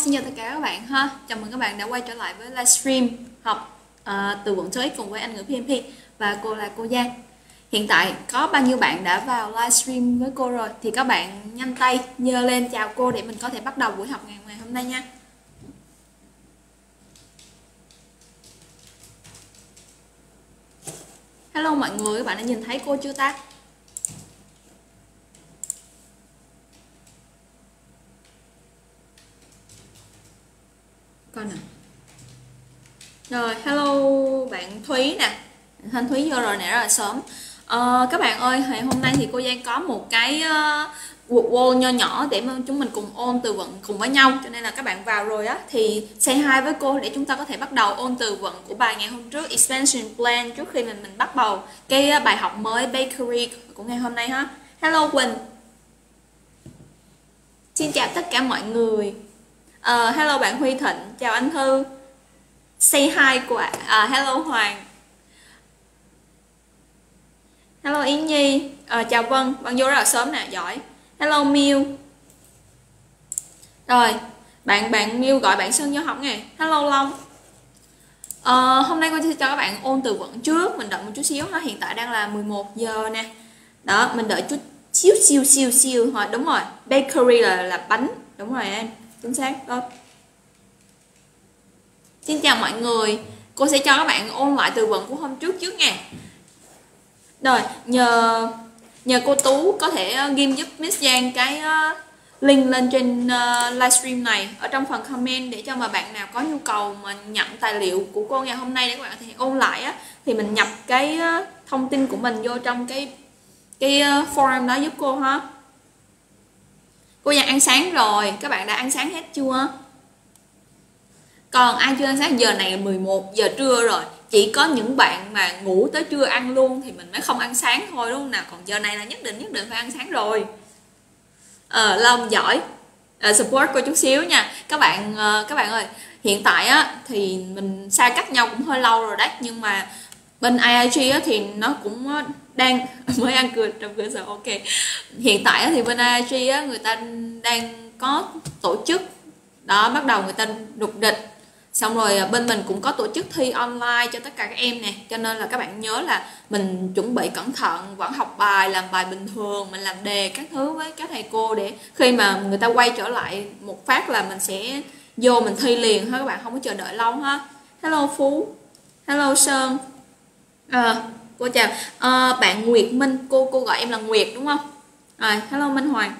xin chào tất cả các bạn ha. Chào mừng các bạn đã quay trở lại với livestream học từ vựng TOEIC cùng với Anh ngữ PMP và cô là cô Giang. Hiện tại có bao nhiêu bạn đã vào livestream với cô rồi thì các bạn nhanh tay giơ lên chào cô để mình có thể bắt đầu buổi học ngày hôm nay nha. Hello mọi người, các bạn đã nhìn thấy cô chưa ta? Coi nè. Rồi, hello bạn Thúy nè. Thanh Thúy vô rồi nè, rất là sớm. Các bạn ơi, ngày hôm nay thì cô Giang có một cái cuộc wall nho nhỏ để mà chúng mình cùng ôn từ vựng cùng với nhau. Cho nên là các bạn vào rồi á thì say hi với cô để chúng ta có thể bắt đầu ôn từ vựng của bài ngày hôm trước, expansion plan, trước khi mình bắt đầu cái bài học mới bakery của ngày hôm nay ha. Hello Quỳnh. Xin chào tất cả mọi người. Hello bạn Huy Thịnh, chào anh Thư. Say hi của hello Hoàng. Hello Yến Nhi, chào Vân, Vân vô rất là sớm nè, giỏi. Hello Miu. Rồi, bạn Miu gọi bạn Sơn vô học nè. Hello Long. Hôm nay cô sẽ cho các bạn ôn từ vựng trước, mình đợi một chút xíu ha, hiện tại đang là 11 giờ nè. Đó, mình đợi chút xíu rồi, đúng rồi. Bakery là bánh, đúng rồi em, chính xác đó. Xin chào mọi người, cô sẽ cho các bạn ôn lại từ vựng của hôm trước nha. Rồi, nhờ cô Tú có thể ghim giúp Miss Giang cái link lên trên livestream này ở trong phần comment để cho mà bạn nào có nhu cầu mà nhận tài liệu của cô ngày hôm nay để các bạn có thể ôn lại á, thì mình nhập cái thông tin của mình vô trong cái forum đó giúp cô ha. Cô Giang ăn sáng rồi, các bạn đã ăn sáng hết chưa? Còn ai chưa ăn sáng, giờ này 11 giờ trưa rồi. Chỉ có những bạn mà ngủ tới trưa ăn luôn thì mình mới không ăn sáng thôi, đúng không nào? Còn giờ này là nhất định phải ăn sáng rồi. Long giỏi. Support cô chút xíu nha. Các bạn ơi, hiện tại á thì mình xa cách nhau cũng hơi lâu rồi đấy, nhưng mà bên IIG á thì nó cũng đang mới ăn cửa trong cửa sổ. Ok. Hiện tại á thì bên IIG á người ta đang có tổ chức đó, bắt đầu người ta rục rịch. Xong rồi bên mình cũng có tổ chức thi online cho tất cả các em nè. Cho nên là các bạn nhớ là mình chuẩn bị cẩn thận, vẫn học bài, làm bài bình thường, mình làm đề các thứ với các thầy cô để khi mà người ta quay trở lại một phát là mình sẽ vô mình thi liền ha, các bạn không có chờ đợi lâu ha. Hello Phú. Hello Sơn. Cô chào. Bạn Nguyệt Minh, cô gọi em là Nguyệt đúng không? Rồi, hello Minh Hoàng.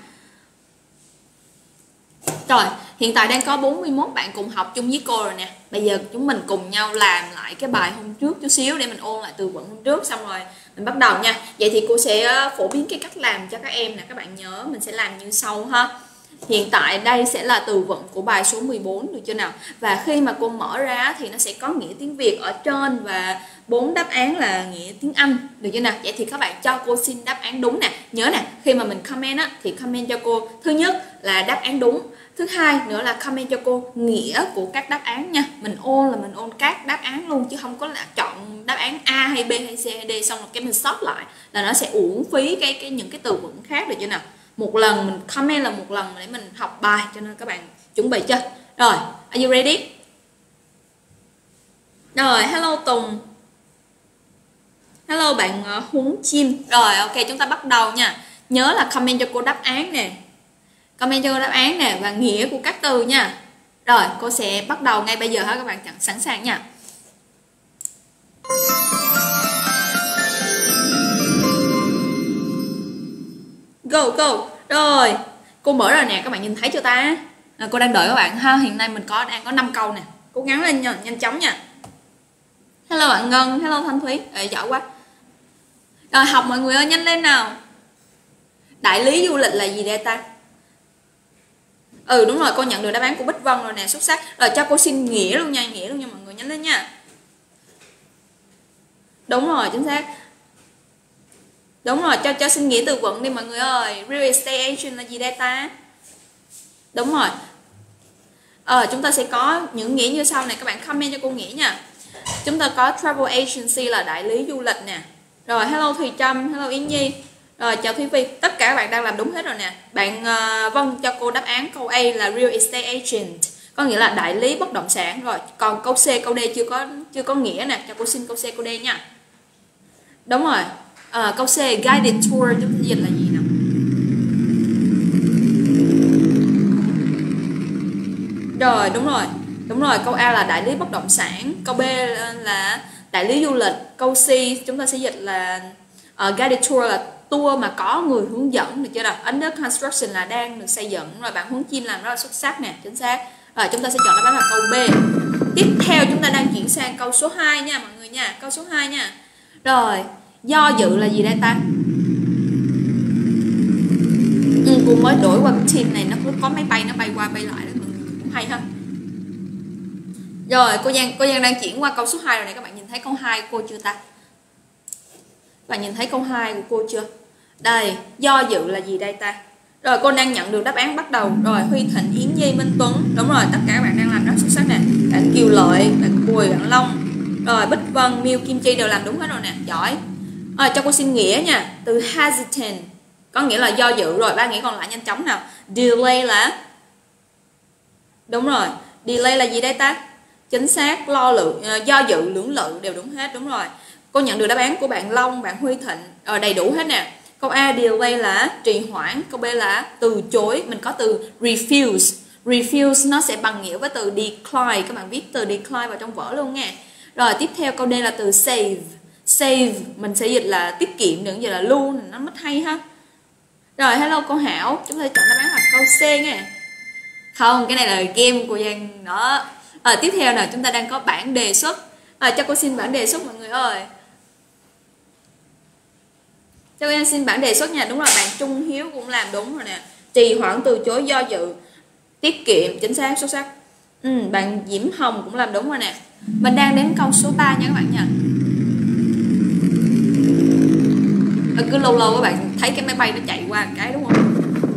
Rồi, hiện tại đang có 41 bạn cùng học chung với cô rồi nè. Bây giờ chúng mình cùng nhau làm lại cái bài hôm trước chút xíu để mình ôn lại từ vựng hôm trước, xong rồi mình bắt đầu nha. Vậy thì cô sẽ phổ biến cái cách làm cho các em nè. Các bạn nhớ mình sẽ làm như sau ha. Hiện tại đây sẽ là từ vựng của bài số 14, được chưa nào? Và khi mà cô mở ra thì nó sẽ có nghĩa tiếng Việt ở trên và 4 đáp án là nghĩa tiếng Anh, được chưa nào? Vậy thì các bạn cho cô xin đáp án đúng nè. Nhớ nè, khi mà mình comment á thì comment cho cô thứ nhất là đáp án đúng, thứ hai nữa là comment cho cô nghĩa của các đáp án nha. Mình ôn là mình ôn các đáp án luôn, chứ không có là chọn đáp án A hay B hay C hay D xong rồi cái mình sót lại là nó sẽ uổng phí những cái từ vựng khác, được chưa nào? Một lần mình comment là một lần để mình học bài, cho nên các bạn chuẩn bị chưa? Rồi, are you ready? Rồi, hello Tùng. Hello bạn Huống Chim. Rồi, ok, chúng ta bắt đầu nha. Nhớ là comment cho cô đáp án nè. Comment cho cô đáp án nè và nghĩa của các từ nha. Rồi, cô sẽ bắt đầu ngay bây giờ ha, các bạn sẵn sàng nha. Go. Rồi, cô mở rồi nè, các bạn nhìn thấy chưa ta? Cô đang đợi các bạn ha. Hiện nay mình đang có 5 câu nè. Cố gắng lên nha, nhanh chóng nha. Hello bạn Ngân, hello Thanh Thúy. Giỏi quá. Rồi, học mọi người ơi, nhanh lên nào. Đại lý du lịch là gì đây ta? Đúng rồi, cô nhận được đáp án của Bích Vân rồi nè, xuất sắc. Rồi cho cô xin nghĩa luôn nha mọi người, nhanh lên nha. Đúng rồi, chính xác. Đúng rồi, cho xin nghĩa từ vựng đi mọi người ơi. Real estate agent là gì đây ta? Đúng rồi. Chúng ta sẽ có những nghĩa như sau này, các bạn comment cho cô nghĩa nha. Chúng ta có travel agency là đại lý du lịch nè. Rồi, hello Thùy Trâm, hello Yến Nhi. Rồi, chào Thúy Vi. Tất cả các bạn đang làm đúng hết rồi nè. Bạn Vân cho cô đáp án câu A là real estate agent. có nghĩa là đại lý bất động sản. Rồi còn câu C câu D chưa có nghĩa nè, cho cô xin câu C câu D nha. Đúng rồi. Câu C guided tour chúng ta dịch là gì nào? Rồi đúng rồi, câu A là đại lý bất động sản, câu B là đại lý du lịch, câu C chúng ta sẽ dịch là guided tour là tour mà có người hướng dẫn, được chưa nào? Under construction là đang được xây dựng. Rồi bạn Huấn Chim làm rất là xuất sắc nè, chính xác. Rồi chúng ta sẽ chọn đáp án là câu B. Tiếp theo chúng ta đang chuyển sang câu số 2 nha mọi người nha, câu số 2 nha. Rồi, do dự là gì đây ta? Cô mới đổi qua cái team này, nó có máy bay nó bay qua bay lại đó, mọi người cũng hay ha. Rồi, cô Giang đang chuyển qua câu số 2 rồi này, các bạn nhìn thấy câu 2 của cô chưa ta? Các bạn nhìn thấy câu 2 của cô chưa? Đây, do dự là gì đây ta? Rồi cô đang nhận được đáp án bắt đầu. Rồi Huy Thịnh, Yến Nhi, Minh Tuấn. Đúng rồi, tất cả các bạn đang làm rất xuất sắc nè. Bạn Kiều Lợi, bạn Bùi, bạn Long, rồi Bích Vân, Miêu, Kim Chi đều làm đúng hết rồi nè, giỏi. Rồi cho cô xin nghĩa nha. Từ hesitant có nghĩa là do dự. Rồi ba nghĩa còn lại nhanh chóng nào. Delay là đúng rồi. Delay là gì đây ta? Chính xác, do dự, lưỡng lự đều đúng hết. Đúng rồi. Cô nhận được đáp án của bạn Long, bạn Huy Thịnh đầy đủ hết nè. Câu A delay là trì hoãn, câu B là từ chối, mình có từ refuse. Refuse nó sẽ bằng nghĩa với từ decline, các bạn viết từ decline vào trong vở luôn nha. Rồi tiếp theo câu D là từ save. Save mình sẽ dịch là tiết kiệm, đừng dịch là lưu, nó mất hay ha. Rồi hello cô Hảo, chúng ta chọn đáp án là câu C nha. Không, cái này là game của Giang đó. Tiếp theo nào, chúng ta đang có bảng đề xuất. Cho cô xin bảng đề xuất mọi người ơi. Cho em xin bảng đề xuất nha. Đúng rồi, bạn Trung Hiếu cũng làm đúng rồi nè. Trì hoãn, từ chối, do dự, tiết kiệm, chính xác, xuất sắc. Bạn Diễm Hồng cũng làm đúng rồi nè. Mình đang đến câu số 3 nha các bạn nha. Cứ lâu lâu các bạn thấy cái máy bay nó chạy qua một cái đúng không?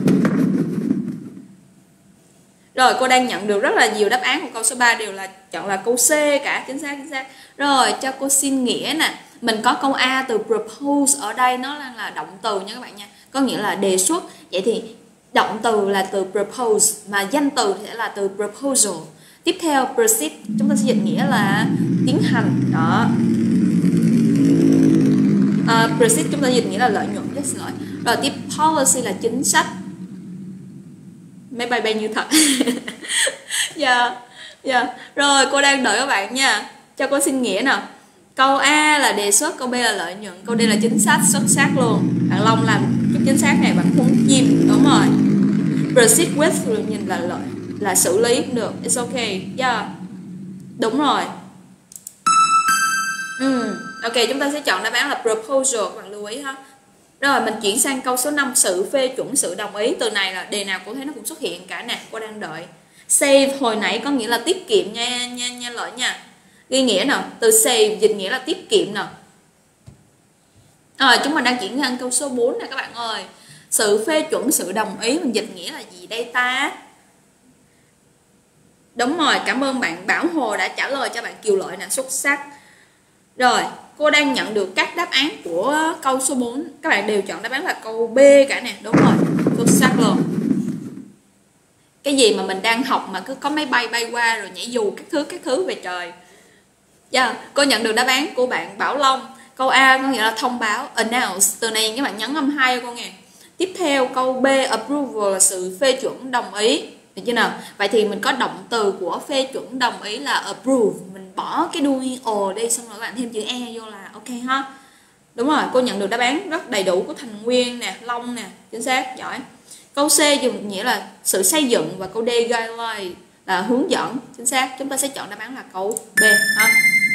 Rồi cô đang nhận được rất là nhiều đáp án của câu số 3 đều là chọn là câu C cả, chính xác. Rồi cho cô xin nghĩa nè. Mình có câu A từ propose ở đây, nó đang là động từ nha các bạn nha, có nghĩa là đề xuất. Vậy thì động từ là từ propose, mà danh từ sẽ là từ proposal. Tiếp theo proceed chúng ta sẽ dịch nghĩa là tiến hành đó. Proceed chúng ta dịch nghĩa là lợi nhuận, xin lỗi. Rồi tiếp policy là chính sách. Máy bay bay như thật. Dạ. Rồi cô đang đợi các bạn nha. Cho cô xin nghĩa nào. Câu A là đề xuất, câu B là lợi nhuận, câu D là chính sách, xuất sắc luôn. Bạn Long làm chút chính xác này, bạn Huấn Chim, đúng rồi. Proceed with nhìn là xử lý cũng được, it's okay, yeah. Đúng rồi. Ok, chúng ta sẽ chọn đáp án là proposal, các bạn lưu ý ha. Rồi mình chuyển sang câu số 5, sự phê chuẩn, sự đồng ý. Từ này là đề nào cô thấy nó cũng xuất hiện cả nè, cô đang đợi. Save hồi nãy có nghĩa là tiết kiệm nha Lợi nha. Ghi nghĩa nào, từ save dịch nghĩa là tiết kiệm nào. Chúng mình đang chuyển sang câu số 4 nè các bạn ơi. Sự phê chuẩn, sự đồng ý mình dịch nghĩa là gì đây ta? Đúng rồi, cảm ơn bạn Bảo Hồ đã trả lời cho bạn Kiều Lợi nè, xuất sắc. Rồi, cô đang nhận được các đáp án của câu số 4. Các bạn đều chọn đáp án là câu B cả nè, đúng rồi, xuất sắc luôn. Cái gì mà mình đang học mà cứ có máy bay bay qua rồi nhảy dù các thứ về trời. Cô nhận được đáp án của bạn Bảo Long. Câu A có nghĩa là thông báo, announce. Từ này các bạn nhấn âm 2 cô nghe. Tiếp theo câu B approval là sự phê chuẩn, đồng ý. Được chưa nào? Vậy thì mình có động từ của phê chuẩn đồng ý là approve. Mình bỏ cái doing or đi, xong rồi các bạn thêm chữ E vô là ok ha. Đúng rồi, cô nhận được đáp án rất đầy đủ của Thành Nguyên nè, Long nè, chính xác, giỏi. Câu C dùng nghĩa là sự xây dựng, và câu D guideline là hướng dẫn, chính xác. Chúng ta sẽ chọn đáp án là câu B ha.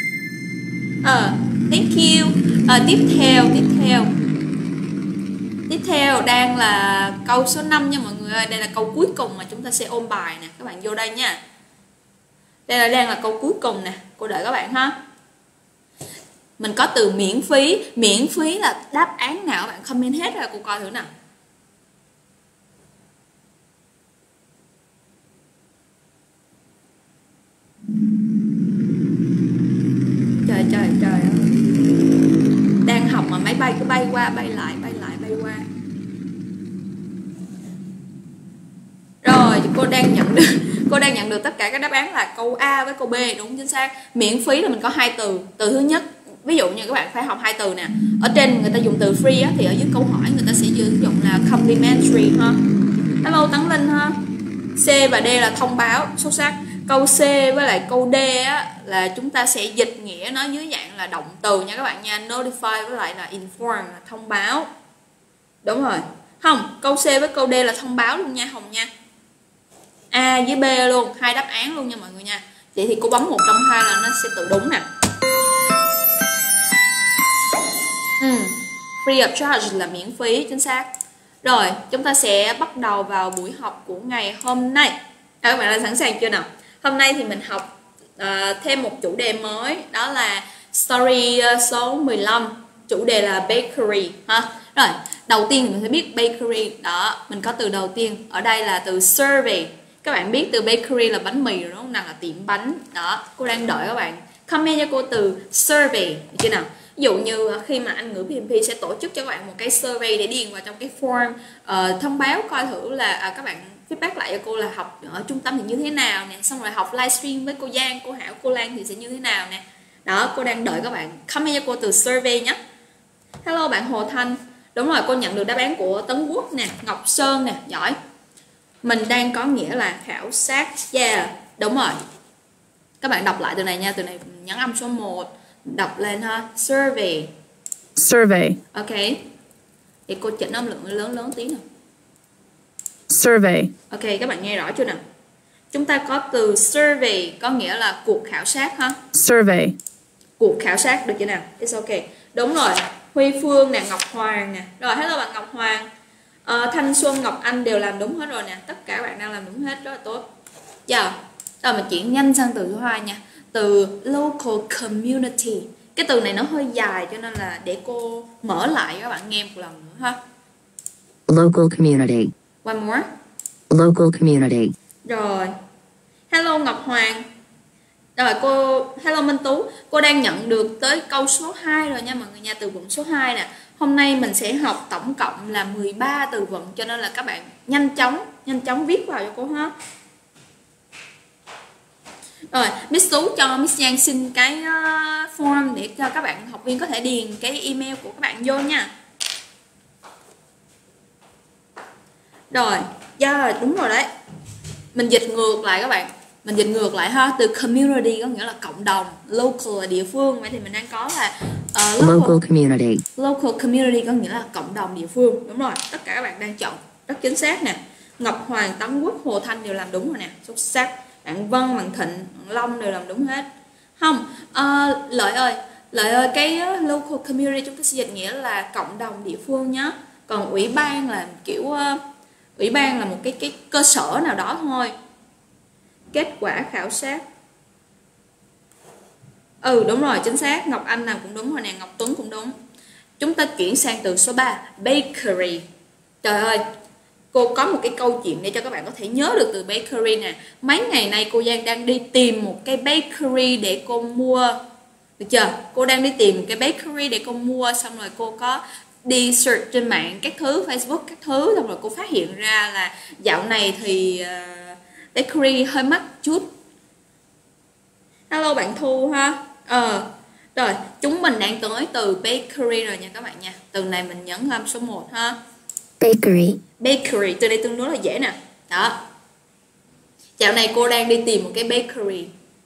Thank you. Tiếp theo đang là câu số 5 nha mọi người ơi. Đây là câu cuối cùng mà chúng ta sẽ ôn bài nè. Các bạn vô đây nha. Đây đang là câu cuối cùng nè. Cô đợi các bạn ha. Mình có từ miễn phí. Miễn phí là đáp án nào? Các bạn comment hết ra cô coi thử nào. Trời ơi. Đang học mà máy bay cứ bay qua bay lại bay qua. Rồi cô đang Cô đang nhận được tất cả các đáp án là câu A với câu B, đúng chính xác. Miễn phí là mình có 2 từ. Từ thứ nhất, ví dụ như các bạn phải học 2 từ nè. Ở trên người ta dùng từ free á, thì ở dưới câu hỏi người ta sẽ sử dụng là complimentary ha. Hello Tấn Linh ha. C và D là thông báo, xuất sắc. Câu C với lại câu D á, là chúng ta sẽ dịch nghĩa nó dưới dạng là động từ nha các bạn nha. Notify với lại là inform là thông báo. Đúng rồi. Không, câu C với câu D là thông báo luôn nha Hồng nha. A với B luôn, 2 đáp án luôn nha mọi người nha. Vậy thì cô bấm một trong hai là nó sẽ tự đúng nè. Free of charge là miễn phí, chính xác. Rồi, chúng ta sẽ bắt đầu vào buổi học của ngày hôm nay. Các bạn đã sẵn sàng chưa nào? Hôm nay thì mình học thêm một chủ đề mới, đó là story số 15. Chủ đề là bakery ha. Rồi, đầu tiên mình phải biết bakery. Đó, mình có từ đầu tiên. Ở đây là từ survey. Các bạn biết từ bakery là bánh mì rồi đúng không nào? Là tiệm bánh. Đó, cô đang đợi các bạn comment cho cô từ survey, được chưa nào? Ví dụ như khi mà Anh ngữ PMP sẽ tổ chức cho các bạn một cái survey để điền vào trong cái form thông báo coi thử là các bạn feedback lại cho cô là học ở trung tâm thì như thế nào nè, xong rồi học livestream với cô Giang, cô Hảo, cô Lan thì sẽ như thế nào nè. Đó, cô đang đợi các bạn comment cho cô từ survey nhé. Hello bạn Hồ Thanh. Đúng rồi, cô nhận được đáp án của Tấn Quốc nè, Ngọc Sơn nè, giỏi. Mình đang có nghĩa là khảo sát. Yeah, đúng rồi. Các bạn đọc lại từ này nha, từ này nhấn âm số 1, đọc lên ha. Survey. Survey. Ok. Thì cô chỉnh âm lượng lớn tí nào. Survey. Ok, các bạn nghe rõ chưa nào? Chúng ta có từ survey có nghĩa là cuộc khảo sát ha. Survey. Cuộc khảo sát, được chưa nào? It's ok. Đúng rồi. Huy Phương nè, Ngọc Hoàng nè. Rồi, hello bạn Ngọc Hoàng. Thanh Xuân, Ngọc Anh đều làm đúng hết rồi nè. Tất cả các bạn đang làm đúng hết, rất là tốt. Giờ, rồi mình chuyển nhanh sang từ thứ hai nha. Từ local community. Cái từ này nó hơi dài cho nên là để cô mở lại các bạn nghe một lần nữa ha. Local community. One more. Local community. Rồi. Hello Ngọc Hoàng. Rồi cô, hello Minh Tú. Cô đang nhận được tới câu số 2 rồi nha mọi người nha, từ vựng số 2 nè. Hôm nay mình sẽ học tổng cộng là 13 từ vựng, cho nên là các bạn nhanh chóng viết vào cho cô ha. Rồi, Miss Tú cho Miss Giang xin cái form để cho các bạn học viên có thể điền cái email của các bạn vô nha. Rồi, đúng rồi đấy. Mình dịch ngược lại các bạn. Mình dịch ngược lại ha, từ community có nghĩa là cộng đồng, local là địa phương, vậy thì mình đang có là local community. Local community có nghĩa là cộng đồng địa phương, đúng rồi. Tất cả các bạn đang chọn rất chính xác nè. Ngọc Hoàng, Tấn Quốc, Hồ Thanh đều làm đúng rồi nè, xuất sắc. Bạn Vân, bạn Thịnh, bạn Long đều làm đúng hết. Không, Lợi ơi, cái local community chúng ta sẽ dịch nghĩa là cộng đồng địa phương nhé. Còn ủy ban là kiểu ủy ban là một cái cơ sở nào đó thôi. Kết quả khảo sát. Đúng rồi, chính xác. Ngọc Anh làm cũng đúng rồi nè, Ngọc Tuấn cũng đúng. Chúng ta chuyển sang từ số 3, bakery. Trời ơi, cô có một cái câu chuyện để cho các bạn có thể nhớ được từ bakery nè. Mấy ngày nay cô Giang đang đi tìm một cái bakery để cô mua. Được chưa? Cô đang đi tìm một cái bakery để cô mua, xong rồi cô có đi search trên mạng các thứ, Facebook các thứ, xong rồi cô phát hiện ra là dạo này thì bakery hơi mắc chút. Hello bạn Thu ha. Rồi, chúng mình đang tới từ bakery rồi nha các bạn nha. Từ này mình nhấn âm số 1 ha. Bakery. Bakery, từ đây tương đối là dễ nè. Đó. Dạo này cô đang đi tìm một cái bakery.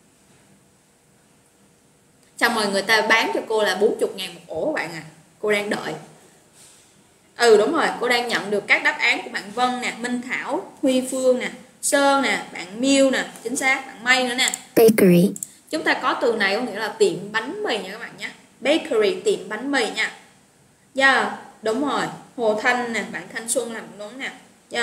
Xong rồi người ta bán cho cô là 40.000 một ổ các bạn à. Cô đang đợi. Đúng rồi, cô đang nhận được các đáp án của bạn Vân nè, Minh Thảo, Huy Phương nè, Sơn nè, bạn Miêu nè, chính xác, bạn May nữa nè. Bakery. Chúng ta có từ này có nghĩa là tiệm bánh mì nha các bạn nhé. Bakery, tiệm bánh mì nha. Đúng rồi. Hồ Thanh nè, bạn Thanh Xuân làm đúng nè.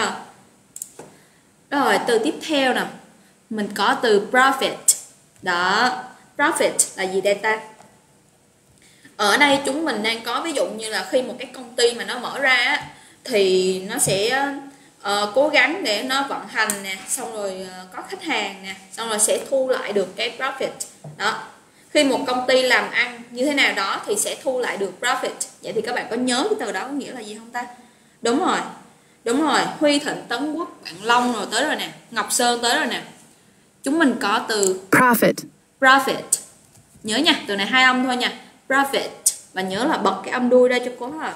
Rồi, từ tiếp theo nè. Mình có từ profit. Đó, profit là gì đây ta? Ở đây chúng mình đang có ví dụ như là khi một cái công ty mà nó mở ra thì nó sẽ cố gắng để nó vận hành nè, xong rồi có khách hàng nè, xong rồi sẽ thu lại được cái profit. Đó. Khi một công ty làm ăn như thế nào đó thì sẽ thu lại được profit. Vậy thì các bạn có nhớ cái từ đó có nghĩa là gì không ta? Đúng rồi. Huy Thịnh, Tấn Quốc, bạn Long rồi tới rồi nè, Ngọc Sơn tới rồi nè. Chúng mình có từ Profit. profit. Nhớ nha, từ này hai âm thôi nha. Profit. Và nhớ là bật cái âm đuôi ra cho cô ha.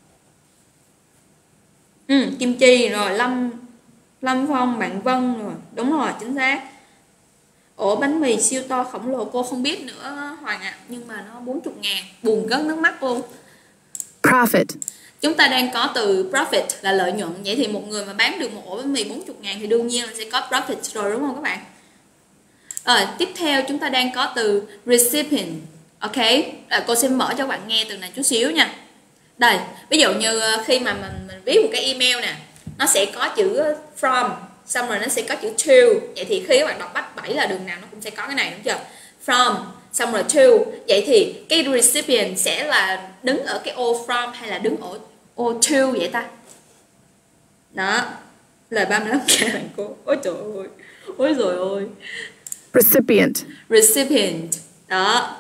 Kim Chi rồi, Lâm Phong, bạn Vân rồi. Đúng rồi, chính xác. Ổ bánh mì siêu to khổng lồ cô không biết nữa Hoàng ạ. Nhưng mà nó 40.000. Buồn rớt nước mắt luôn. Profit. Chúng ta đang có từ profit là lợi nhuận. Vậy thì một người mà bán được một ổ bánh mì 40.000 thì đương nhiên là sẽ có profit rồi đúng không các bạn? Tiếp theo chúng ta đang có từ recipient. Ok, cô sẽ mở cho các bạn nghe từ này chút xíu nha. Đây, ví dụ như khi mà mình viết một cái email nè, nó sẽ có chữ from, xong rồi nó sẽ có chữ to. Vậy thì khi các bạn đọc bách 7 là đường nào nó cũng sẽ có cái này đúng chưa? From, xong rồi to. Vậy thì cái recipient sẽ là đứng ở cái ô from hay là đứng ở ô to vậy ta? Đó, lời 35k bạn cô. Ôi trời ơi, ôi rồi ôi. Recipient. Recipient. Đó.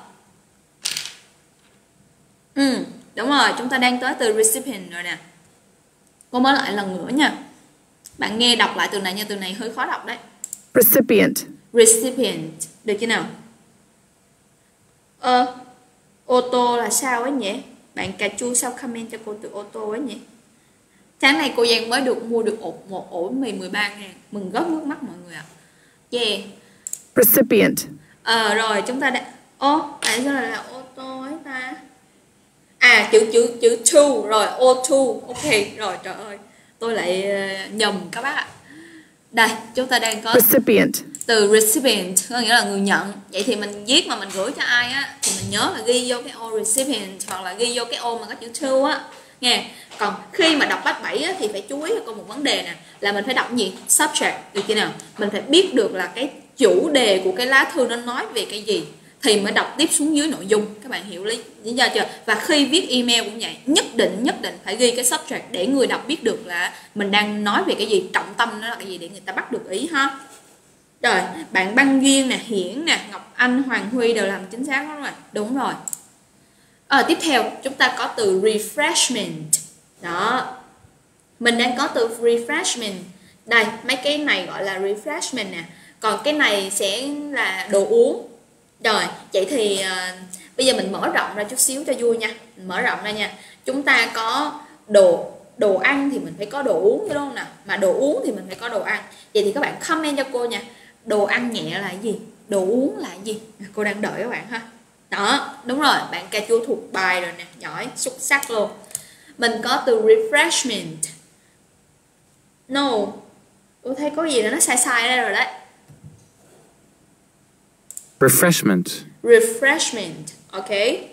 Đúng rồi, chúng ta đang tới từ recipient rồi nè. Cô mới lại lần nữa nha. Bạn nghe đọc lại từ này nha, từ này hơi khó đọc đấy. Recipient. Recipient. Được chưa nào? Ô tô là sao ấy nhỉ? Bạn cà chua sao comment cho cô từ ô tô ấy nhỉ? Sáng nay cô Giang mới mua được một ổ mì 13.000. Mừng góp nước mắt mọi người ạ. Yeah. Recipient. Rồi chúng ta đã... tại sao là ô tô ấy ta? Chữ to rồi, ô to. Ok, rồi trời ơi. Tôi lại nhầm các bác ạ. Đây, chúng ta đang có Recipient. từ recipient, có nghĩa là người nhận. Vậy thì mình viết mà mình gửi cho ai á thì mình nhớ là ghi vô cái ô recipient hoặc là ghi vô cái ô mà có chữ to á. Nghe. Còn khi mà đọc bách 7 á, thì phải chú ý có một vấn đề nè, là mình phải đọc gì? Subject, được chưa nào? Mình phải biết được là cái chủ đề của cái lá thư nó nói về cái gì thì mới đọc tiếp xuống dưới nội dung. Các bạn hiểu lý do chưa? Và khi viết email cũng vậy, nhất định phải ghi cái subject để người đọc biết được là mình đang nói về cái gì, trọng tâm nó là cái gì để người ta bắt được ý ha. Rồi, bạn Băng Duyên nè, Hiển nè, Ngọc Anh, Hoàng Huy đều làm chính xác đó rồi. Đúng rồi. Tiếp theo chúng ta có từ refreshment. Đó. Mình đang có từ refreshment. Đây, mấy cái này gọi là refreshment nè. Còn cái này sẽ là đồ uống. Rồi, vậy thì bây giờ mình mở rộng ra chút xíu cho vui nha. Mình mở rộng ra nha. Chúng ta có đồ ăn thì mình phải có đồ uống đúng không nào? Mà đồ uống thì mình phải có đồ ăn. Vậy thì các bạn comment cho cô nha. Đồ ăn nhẹ là gì? Đồ uống là gì? Cô đang đợi các bạn ha. Đó, đúng rồi, bạn cà chua thuộc bài rồi nè, giỏi, xuất sắc luôn. Mình có từ refreshment. No, tôi thấy có gì đó nó sai đây rồi đấy. Refreshment. Refreshment, ok.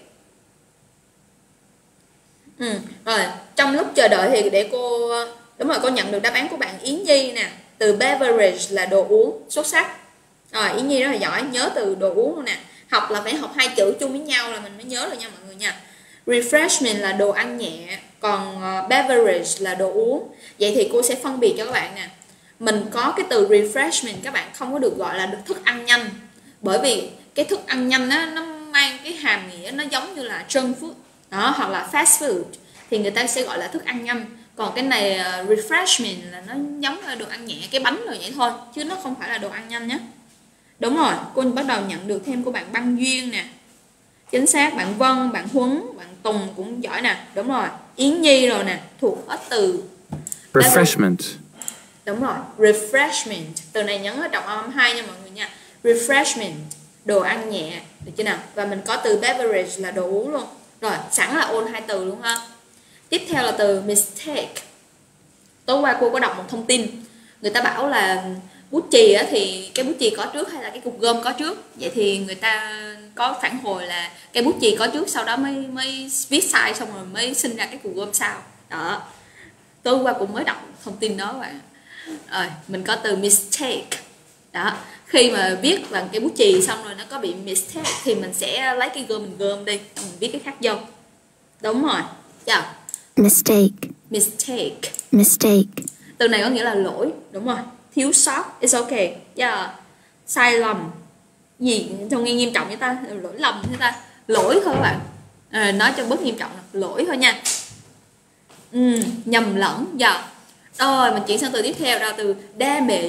Rồi, trong lúc chờ đợi thì để cô... Đúng rồi, cô nhận được đáp án của bạn Yến Nhi nè. Từ beverage là đồ uống, xuất sắc. Rồi, Yến Nhi rất là giỏi, nhớ từ đồ uống luôn nè. Học là phải học hai chữ chung với nhau là mình mới nhớ được nha mọi người nha. Refreshment là đồ ăn nhẹ, còn beverage là đồ uống. Vậy thì cô sẽ phân biệt cho các bạn nè. Mình có cái từ refreshment, các bạn không có được gọi là thức ăn nhanh. Bởi vì cái thức ăn nhanh á, nó mang cái hàm nghĩa nó giống như là junk food đó, hoặc là fast food thì người ta sẽ gọi là thức ăn nhanh. Còn cái này refreshment là nó giống là đồ ăn nhẹ, cái bánh rồi vậy thôi, chứ nó không phải là đồ ăn nhanh nhé. Đúng rồi, cô bắt đầu nhận được thêm của bạn Băng Duyên nè. Chính xác, bạn Vân, bạn Huấn, bạn Tùng cũng giỏi nè. Đúng rồi, Yến Nhi rồi nè, thuộc hết từ Refreshment. Đúng rồi, refreshment. Từ này nhấn ở trọng âm 2 nha mọi người nha. Refreshment, đồ ăn nhẹ, được chưa nào? Và mình có từ beverage là đồ uống luôn. Rồi, sẵn là ôn hai từ luôn ha. Tiếp theo là từ mistake. Tối qua cô có đọc một thông tin. Người ta bảo là bút chì á, thì cái bút chì có trước hay là cái cục gôm có trước? Vậy thì người ta có phản hồi là cái bút chì có trước, sau đó mới viết sai, xong rồi mới sinh ra cái cục gôm sau. Đó. Tối qua cũng mới đọc thông tin đó các bạn. Rồi, mình có từ mistake. Đó, khi mà viết bằng cái bút chì xong rồi nó có bị mistake thì mình sẽ lấy cái gôm mình gom đi, mình viết cái khác vô. Đúng rồi. Chào. Mistake. Mistake. Mistake. Từ này có nghĩa là lỗi, đúng rồi. Thiếu sót, it's okay. Yeah. Sai lầm. Gì trong nghe nghiêm trọng với ta, lỗi lầm với ta. Lỗi thôi các bạn. Nói cho bớt nghiêm trọng là lỗi thôi nha. Nhầm lẫn. Rồi mình chuyển sang từ tiếp theo là từ damage.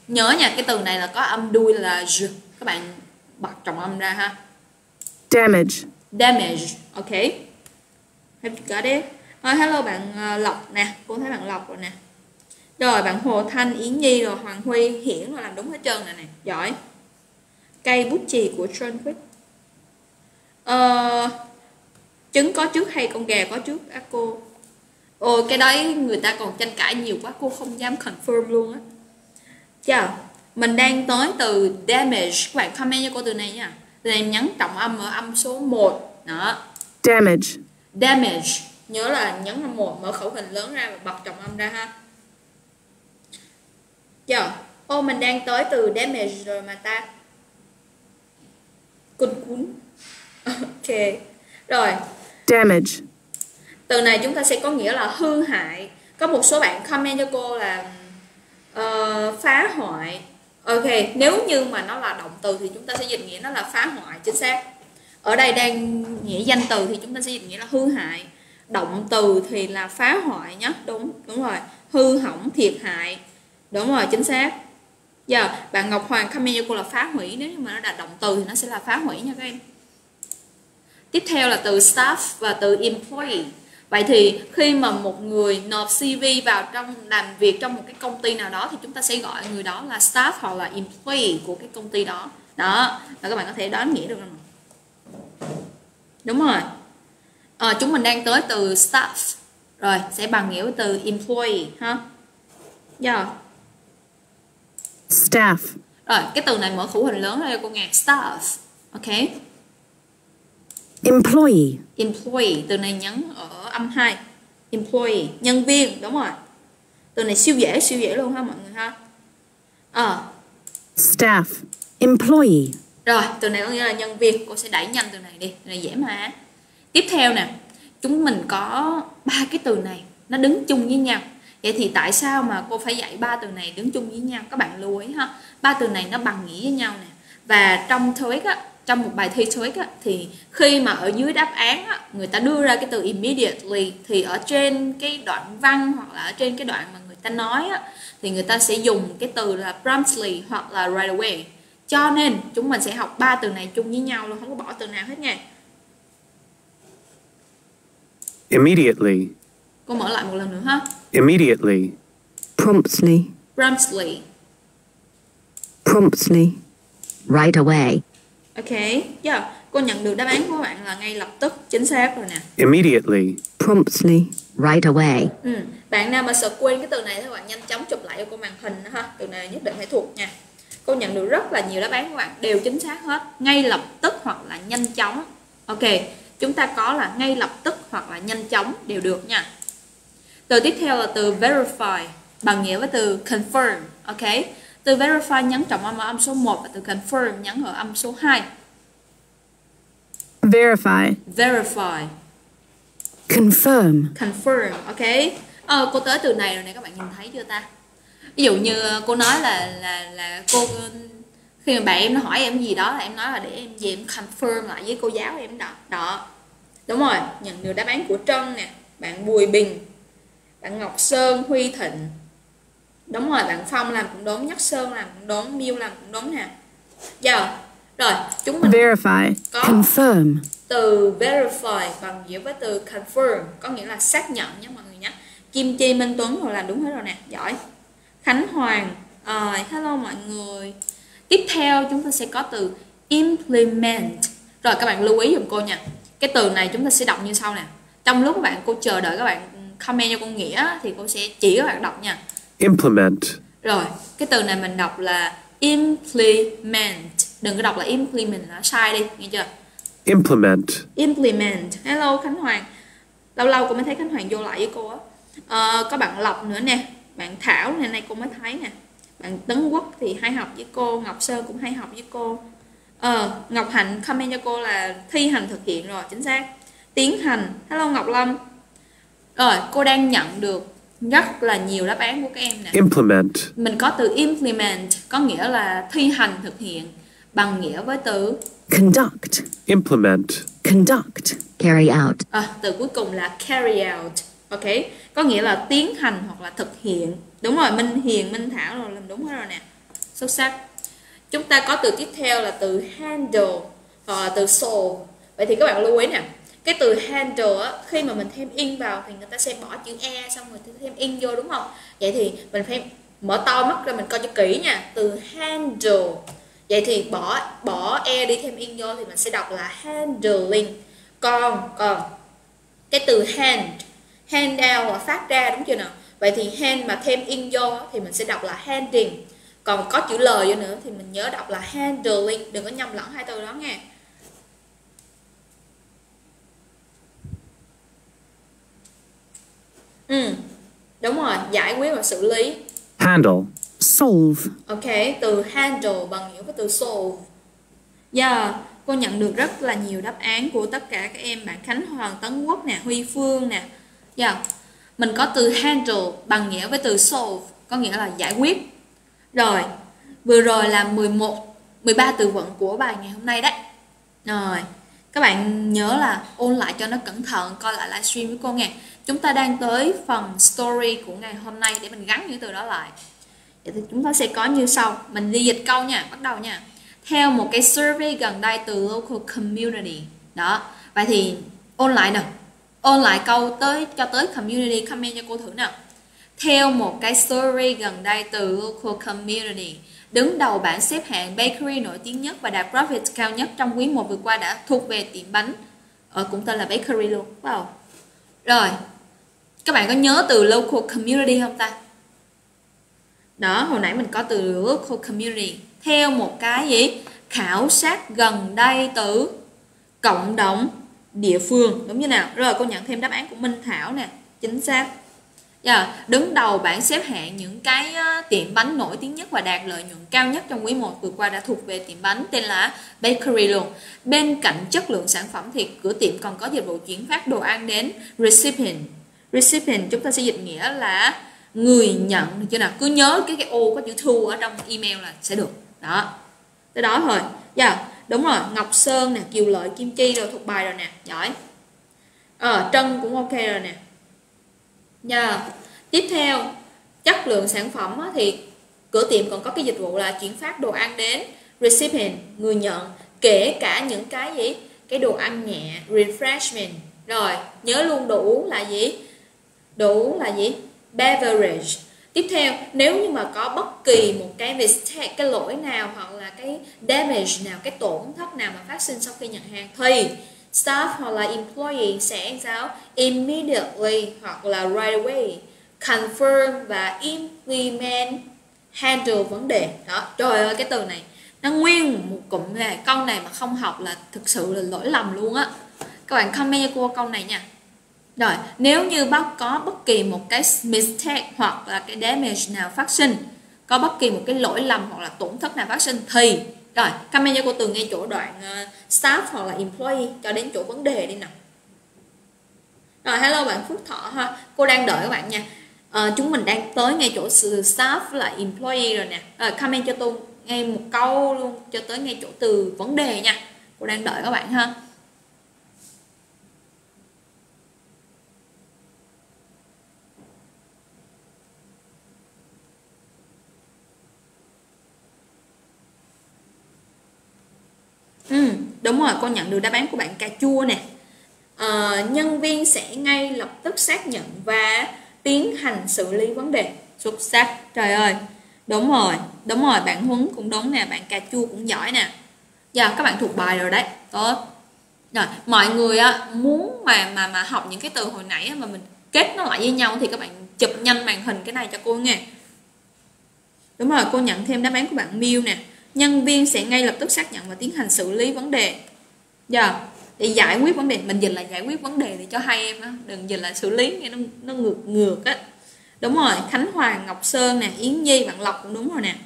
Nhớ nha, cái từ này là có âm đuôi là j. Các bạn bật trọng âm ra ha. Damage. Damage, ok. Have you got it? Hello bạn Lộc nè, cô thấy bạn Lộc rồi nè. Rồi bạn Hồ Thanh, Yến Nhi, rồi Hoàng Huy, Hiển rồi làm đúng hết trơn nè, giỏi. Cây bút chì của John Quick. Trứng có trước hay con gà có trước á cô? Ồ, cái đấy người ta còn tranh cãi nhiều quá, cô không dám confirm luôn á. Chào, mình đang tới từ damage. Các bạn comment cho cô từ này nha. Từ này nhấn trọng âm ở âm số 1. Đó. Damage. Damage. Nhớ là nhấn âm 1, mở khẩu hình lớn ra và bật trọng âm ra ha. Chào, ô mình đang tới từ damage rồi mà ta. Cún. Ok. Rồi. Damage. Từ này chúng ta sẽ có nghĩa là hư hại. Có một số bạn comment cho cô là phá hoại. Ok, nếu như mà nó là động từ thì chúng ta sẽ dịch nghĩa nó là phá hoại, chính xác. Ở đây đang nghĩa danh từ thì chúng ta sẽ dịch nghĩa là hư hại. Động từ thì là phá hoại nhé. Đúng rồi. Hư hỏng, thiệt hại. Đúng rồi, chính xác. Giờ bạn Ngọc Hoàng comment cho cô là phá hủy. Nếu như mà nó là động từ thì nó sẽ là phá hủy nha các em. Tiếp theo là từ staff và từ employee. Vậy thì khi mà một người nộp CV vào trong làm việc trong một cái công ty nào đó thì chúng ta sẽ gọi người đó là staff hoặc là employee của cái công ty đó. Đó, và các bạn có thể đoán nghĩa được không? Đúng rồi. Chúng mình đang tới từ staff. Rồi, sẽ bằng nghĩa với từ employee ha. Yeah. Staff. Rồi, cái từ này mở khẩu hình lớn ra cho cô nghe. Staff. Ok. Employee. Employee, từ này nhấn ở âm 2. Employee, nhân viên, đúng rồi. Từ này siêu dễ luôn ha mọi người ha. Staff. Employee. Rồi, từ này có nghĩa là nhân viên. Cô sẽ đẩy nhanh từ này đi, từ này dễ mà. Tiếp theo nè, chúng mình có 3 cái từ này nó đứng chung với nhau. Vậy thì tại sao mà cô phải dạy 3 từ này đứng chung với nhau? Các bạn lưu ý ha. 3 từ này nó bằng nghĩa với nhau nè. Và trong TOEIC á, trong một bài thi TOEIC á, thì khi mà ở dưới đáp án á, người ta đưa ra cái từ immediately thì ở trên cái đoạn văn hoặc là ở trên cái đoạn mà người ta nói á, thì người ta sẽ dùng cái từ là promptly hoặc là right away. Cho nên chúng mình sẽ học 3 từ này chung với nhau luôn, không có bỏ từ nào hết nha. Immediately. Cô mở lại một lần nữa ha. Immediately. Promptly. Promptly. Promptly. Right away. Ok, yeah. Cô nhận được đáp án của bạn là ngay lập tức, chính xác rồi nè. Immediately. Promptly. Right away. Bạn nào mà sợ quên cái từ này thì các bạn nhanh chóng chụp lại cho cô màn hình đó ha. Từ này nhất định phải thuộc nha. Cô nhận được rất là nhiều đáp án của bạn đều chính xác hết. Ngay lập tức hoặc là nhanh chóng. Ok, chúng ta có là ngay lập tức hoặc là nhanh chóng đều được nha. Từ tiếp theo là từ verify bằng nghĩa với từ confirm. Ok, từ verify nhấn trọng âm ở âm số 1 và từ confirm nhấn ở âm số 2. Verify. Verify. Confirm. Confirm, ok. Cô tới từ này rồi nè, các bạn nhìn thấy chưa ta? Ví dụ như cô nói là cô, khi mà bạn em nó hỏi em gì đó là em nói là để em về em confirm lại với cô giáo em đó. Đó. Đúng rồi, nhận được đáp án của Trân nè, bạn Bùi Bình, bạn Ngọc Sơn, Huy Thịnh. Đúng rồi, bạn Phong làm cũng đúng, Nhất Sơn làm cũng đúng, Miêu làm cũng đúng nè. Giờ, rồi, chúng mình Verify. có Confirm. từ verify bằng nghĩa với từ confirm, có nghĩa là xác nhận nhé mọi người nhé. Kim Chi, Minh Tuấn rồi làm đúng hết rồi nè, giỏi. Khánh Hoàng, hello mọi người. Tiếp theo chúng ta sẽ có từ implement. Rồi các bạn lưu ý giùm cô nha. Cái từ này chúng ta sẽ đọc như sau nè. Trong lúc các bạn cô chờ đợi các bạn comment cho con nghĩa thì cô sẽ chỉ các bạn đọc nha. Implement. Rồi, cái từ này mình đọc là implement. Đừng có đọc là implement, nó sai đi, nghe chưa? Implement. Implement. Hello Khánh Hoàng. Lâu lâu cô mới thấy Khánh Hoàng vô lại với cô á. Có bạn Lộc nữa nè, bạn Thảo này nay cô mới thấy nè. Bạn Tấn Quốc thì hay học với cô, Ngọc Sơn cũng hay học với cô. Ngọc Hạnh comment cho cô là thi hành thực hiện rồi, chính xác. Tiến hành. Hello Ngọc Lâm. Rồi, cô đang nhận được rất là nhiều đáp án của các em nè. Implement. Mình có từ implement có nghĩa là thi hành thực hiện bằng nghĩa với từ Conduct. Implement. Conduct. Carry out. Từ cuối cùng là carry out. Ok, có nghĩa là tiến hành hoặc là thực hiện. Đúng rồi, Minh Hiền, Minh Thảo rồi làm đúng hết rồi nè. Xuất sắc. Chúng ta có từ tiếp theo là từ handle hoặc là từ solve. Vậy thì các bạn lưu ý nè, cái từ handle á, khi mà mình thêm in vào thì người ta sẽ bỏ chữ e xong rồi thêm in vô đúng không? Vậy thì mình phải mở to mắt ra mình coi cho kỹ nha. Từ handle. Vậy thì bỏ e đi thêm in vô thì mình sẽ đọc là handling. Còn cái từ hand out là phát ra đúng chưa nào? Vậy thì hand mà thêm in vô thì mình sẽ đọc là handing. Còn có chữ L vô nữa thì mình nhớ đọc là handling, đừng có nhầm lẫn hai từ đó nha. Đúng rồi, giải quyết và xử lý. Handle. Solve. Ok, từ handle bằng nghĩa với từ solve. Cô nhận được rất là nhiều đáp án của tất cả các em, bạn Khánh Hoàng, Tấn Quốc nè, Huy Phương nè. Mình có từ handle bằng nghĩa với từ solve, có nghĩa là giải quyết. Rồi, vừa rồi là 13 từ vựng của bài ngày hôm nay đấy. Rồi, các bạn nhớ là ôn lại cho nó cẩn thận, coi lại livestream với cô nghe. Chúng ta đang tới phần story của ngày hôm nay để mình gắn những từ đó lại. Vậy thì chúng ta sẽ có như sau. Mình đi dịch câu nha, bắt đầu nha. Theo một cái survey gần đây từ local community. Đó, vậy thì ôn lại nào. Ôn lại câu cho tới community, comment cho cô thử nào. Theo một cái survey gần đây từ local community, đứng đầu bảng xếp hạng bakery nổi tiếng nhất và đạt profit cao nhất trong quý 1 vừa qua đã thuộc về tiệm bánh cũng tên là bakery luôn. Wow. Rồi, các bạn có nhớ từ local community không ta? Đó, hồi nãy mình có từ local community. Theo một cái gì? Khảo sát gần đây từ cộng đồng địa phương, đúng như nào? Rồi cô nhận thêm đáp án của Minh Thảo nè, chính xác. Đứng đầu bảng xếp hạng những cái tiệm bánh nổi tiếng nhất và đạt lợi nhuận cao nhất trong quý 1 vừa qua đã thuộc về tiệm bánh tên là bakery luôn. Bên cạnh chất lượng sản phẩm thì cửa tiệm còn có dịch vụ chuyển phát đồ ăn đến recipient. Recipient chúng ta sẽ dịch nghĩa là người nhận, được chưa nào? Cứ nhớ cái ô có chữ thu ở trong email là sẽ được. Đó, tới đó thôi. Đúng rồi, Ngọc Sơn nè, Kiều Lợi, Kim Chi rồi thuộc bài rồi nè, giỏi. Trân cũng ok rồi nè. Tiếp theo, chất lượng sản phẩm thì cửa tiệm còn có cái dịch vụ là chuyển phát đồ ăn đến recipient, người nhận, kể cả những cái gì? Cái đồ ăn nhẹ, refreshment. Rồi, nhớ luôn đủ là gì? Đủ là gì? Beverage. Tiếp theo, nếu như mà có bất kỳ một cái mistake, cái lỗi nào hoặc là cái damage nào, cái tổn thất nào mà phát sinh sau khi nhận hàng thì staff hoặc là employee sẽ sao? Immediately hoặc là right away confirm và implement handle vấn đề. Đó, trời ơi cái từ này nó nguyên một cụm này, câu này mà không học là thực sự là lỗi lầm luôn á. Các bạn comment cho cô câu này nha. Rồi, nếu như có bất kỳ một cái mistake hoặc là cái damage nào phát sinh, có bất kỳ một cái lỗi lầm hoặc là tổn thất nào phát sinh thì rồi, comment cho cô từ ngay chỗ đoạn staff hoặc là employee cho đến chỗ vấn đề đi nào. Rồi, hello bạn Phước Thọ ha. Cô đang đợi các bạn nha. Chúng mình đang tới ngay chỗ từ staff với lại employee rồi nè. Rồi, comment cho tôi ngay một câu luôn cho tới ngay chỗ từ vấn đề nha. Cô đang đợi các bạn ha. Đúng rồi, con nhận được đáp án của bạn cà chua nè. Nhân viên sẽ ngay lập tức xác nhận và tiến hành xử lý vấn đề. Xuất sắc, trời ơi. Đúng rồi, bạn Huấn cũng đúng nè, bạn cà chua cũng giỏi nè. Các bạn thuộc bài rồi đấy, tốt. Rồi, mọi người muốn mà học những cái từ hồi nãy mà mình kết nó lại với nhau thì các bạn chụp nhanh màn hình cái này cho cô nghe. Đúng rồi, cô nhận thêm đáp án của bạn Miu nè. Nhân viên sẽ ngay lập tức xác nhận và tiến hành xử lý vấn đề. Để giải quyết vấn đề, mình dịch là giải quyết vấn đề để cho hai em đó, đừng dịch là xử lý nghe nó ngược á. Đúng rồi, Khánh Hoàng, Ngọc Sơn nè, Yến Nhi, bạn Lộc cũng đúng rồi nè.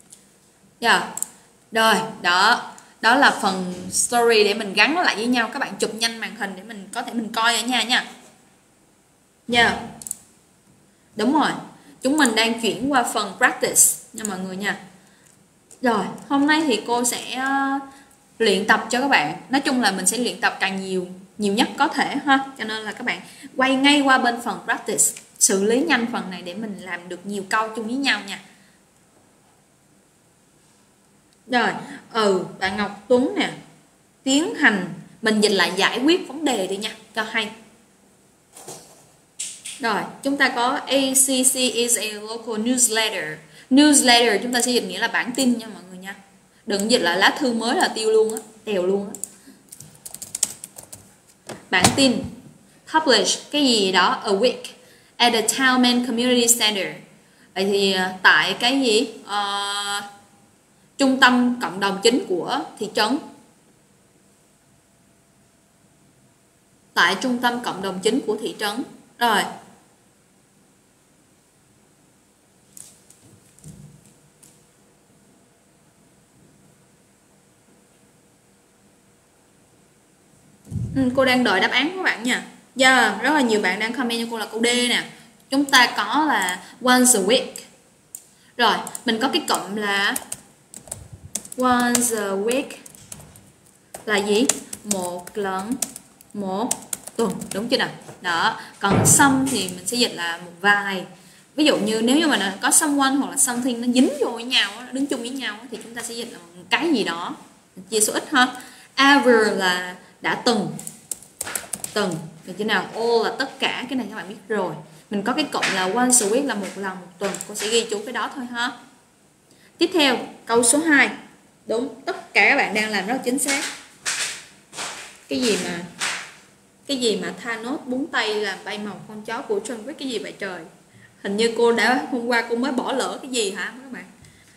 Rồi, đó là phần story để mình gắn nó lại với nhau. Các bạn chụp nhanh màn hình để mình có thể mình coi ở nhà nha. Đúng rồi, chúng mình đang chuyển qua phần practice nha mọi người nha. Rồi, hôm nay thì cô sẽ luyện tập cho các bạn. Nói chung là mình sẽ luyện tập càng nhiều nhất có thể ha. Cho nên là các bạn quay ngay qua bên phần practice, xử lý nhanh phần này để mình làm được nhiều câu chung với nhau nha. Rồi, bạn Ngọc Tuấn nè, tiến hành, mình dịch lại giải quyết vấn đề đi nha, cho hay. Rồi, chúng ta có ACC is a local newsletter. Newsletter chúng ta sẽ dịch nghĩa là bản tin nha mọi người nha. Đừng dịch lại lá thư mới là tiêu luôn á, tèo luôn á. Bản tin. Publish cái gì đó a week at the town and community center. Vậy thì tại cái gì? Trung tâm cộng đồng chính của thị trấn. Tại trung tâm cộng đồng chính của thị trấn. Rồi. Cô đang đợi đáp án của bạn nha. Rất là nhiều bạn đang comment cho cô là câu D nè. Chúng ta có là once a week. Rồi, mình có cái cụm là once a week là gì? Một lần một tuần, đúng chưa nào? Đó, còn some thì mình sẽ dịch là một vài. Ví dụ như nếu như mà có someone hoặc là something nó dính vô với nhau, nó đứng chung với nhau thì chúng ta sẽ dịch là một cái gì đó. Chia số ít ha. Ever là đã từng. Được chưa nào? All là tất cả, cái này các bạn biết rồi. Mình có cái cụm là once a week là một lần một tuần, cô sẽ ghi chú cái đó thôi ha. Tiếp theo, câu số 2. Đúng, tất cả các bạn đang làm rất là chính xác. Cái gì mà Thanos búng tay làm bay màu con chó của John Wick, cái gì vậy trời? Hình như hôm qua cô mới bỏ lỡ cái gì hả các bạn?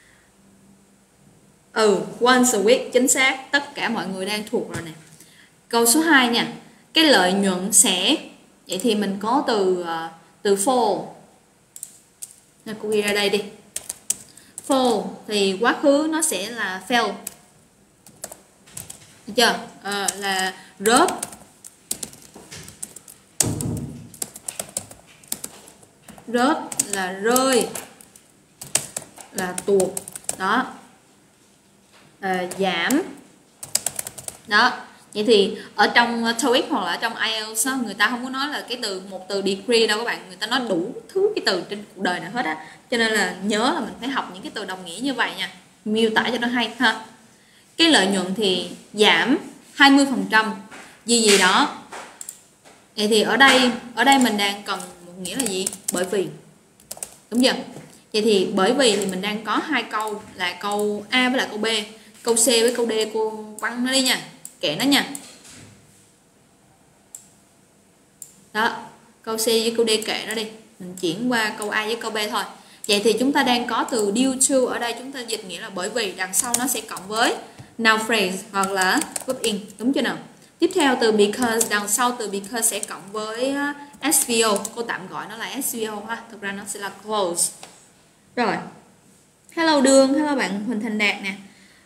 Once a week, chính xác, tất cả mọi người đang thuộc rồi nè. Câu số 2 nha. Cái lợi nhuận sẽ, vậy thì mình có từ fall. Cô ghi ra đây đi. Fall thì quá khứ nó sẽ là fell. Được chưa? Là rớt. Rớt là rơi, là tuột. Đó. Giảm. Đó. Vậy thì ở trong TOEIC hoặc là ở trong IELTS người ta không có nói là một từ degree đâu các bạn, người ta nói đủ thứ cái từ trên cuộc đời này hết á. Cho nên là nhớ là mình phải học những cái từ đồng nghĩa như vậy nha, miêu tả cho nó hay ha. Cái lợi nhuận thì giảm 20% gì đó. Vậy thì ở đây mình đang cần một nghĩa là gì? Bởi vì. Đúng chưa? Vậy thì bởi vì thì mình đang có hai câu là câu A với lại câu B. Câu C với câu D cô quăng nó đi nha, kệ nó nha. Đó, câu C với câu D kệ nó đi. Mình chuyển qua câu A với câu B thôi. Vậy thì chúng ta đang có từ due to, ở đây chúng ta dịch nghĩa là bởi vì, đằng sau nó sẽ cộng với noun phrase hoặc là verb in, đúng chưa nào? Tiếp theo từ because, đằng sau từ because sẽ cộng với SVO, cô tạm gọi nó là SVO ha, thực ra nó sẽ là close. Rồi, hello Đường, hello bạn Huỳnh Thành Đạt nè.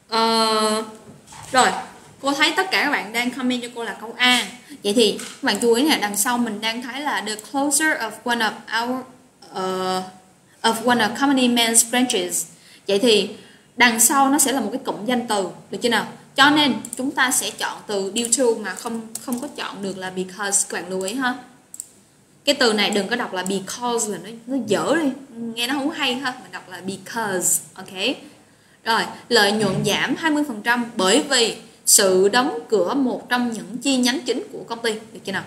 Rồi, cô thấy tất cả các bạn đang comment cho cô là câu A. Vậy thì các bạn chú ý nè, đằng sau mình đang thấy là the closer of one of company man's branches. Vậy thì đằng sau nó sẽ là một cái cụm danh từ, được chưa nào? Cho nên chúng ta sẽ chọn từ due to mà không có chọn được là because, các bạn lưu ý ha. Cái từ này đừng có đọc là because là nó dở đi, nghe nó không hay ha, mình đọc là because, ok? Rồi, lợi nhuận giảm 20% bởi vì sự đóng cửa một trong những chi nhánh chính của công ty, được chưa nào?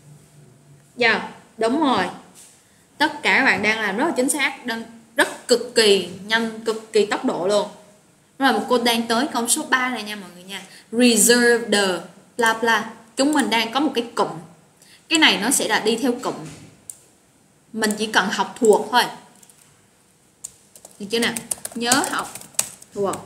Đúng rồi. Tất cả các bạn đang làm rất là chính xác, đang rất cực kỳ nhanh, cực kỳ tốc độ luôn. Rồi cô đang tới câu số 3 này nha mọi người nha. Reserve the bla bla. Chúng mình đang có một cái cụm. Cái này nó sẽ là đi theo cụm. Mình chỉ cần học thuộc thôi. Được chưa nào? Nhớ học thuộc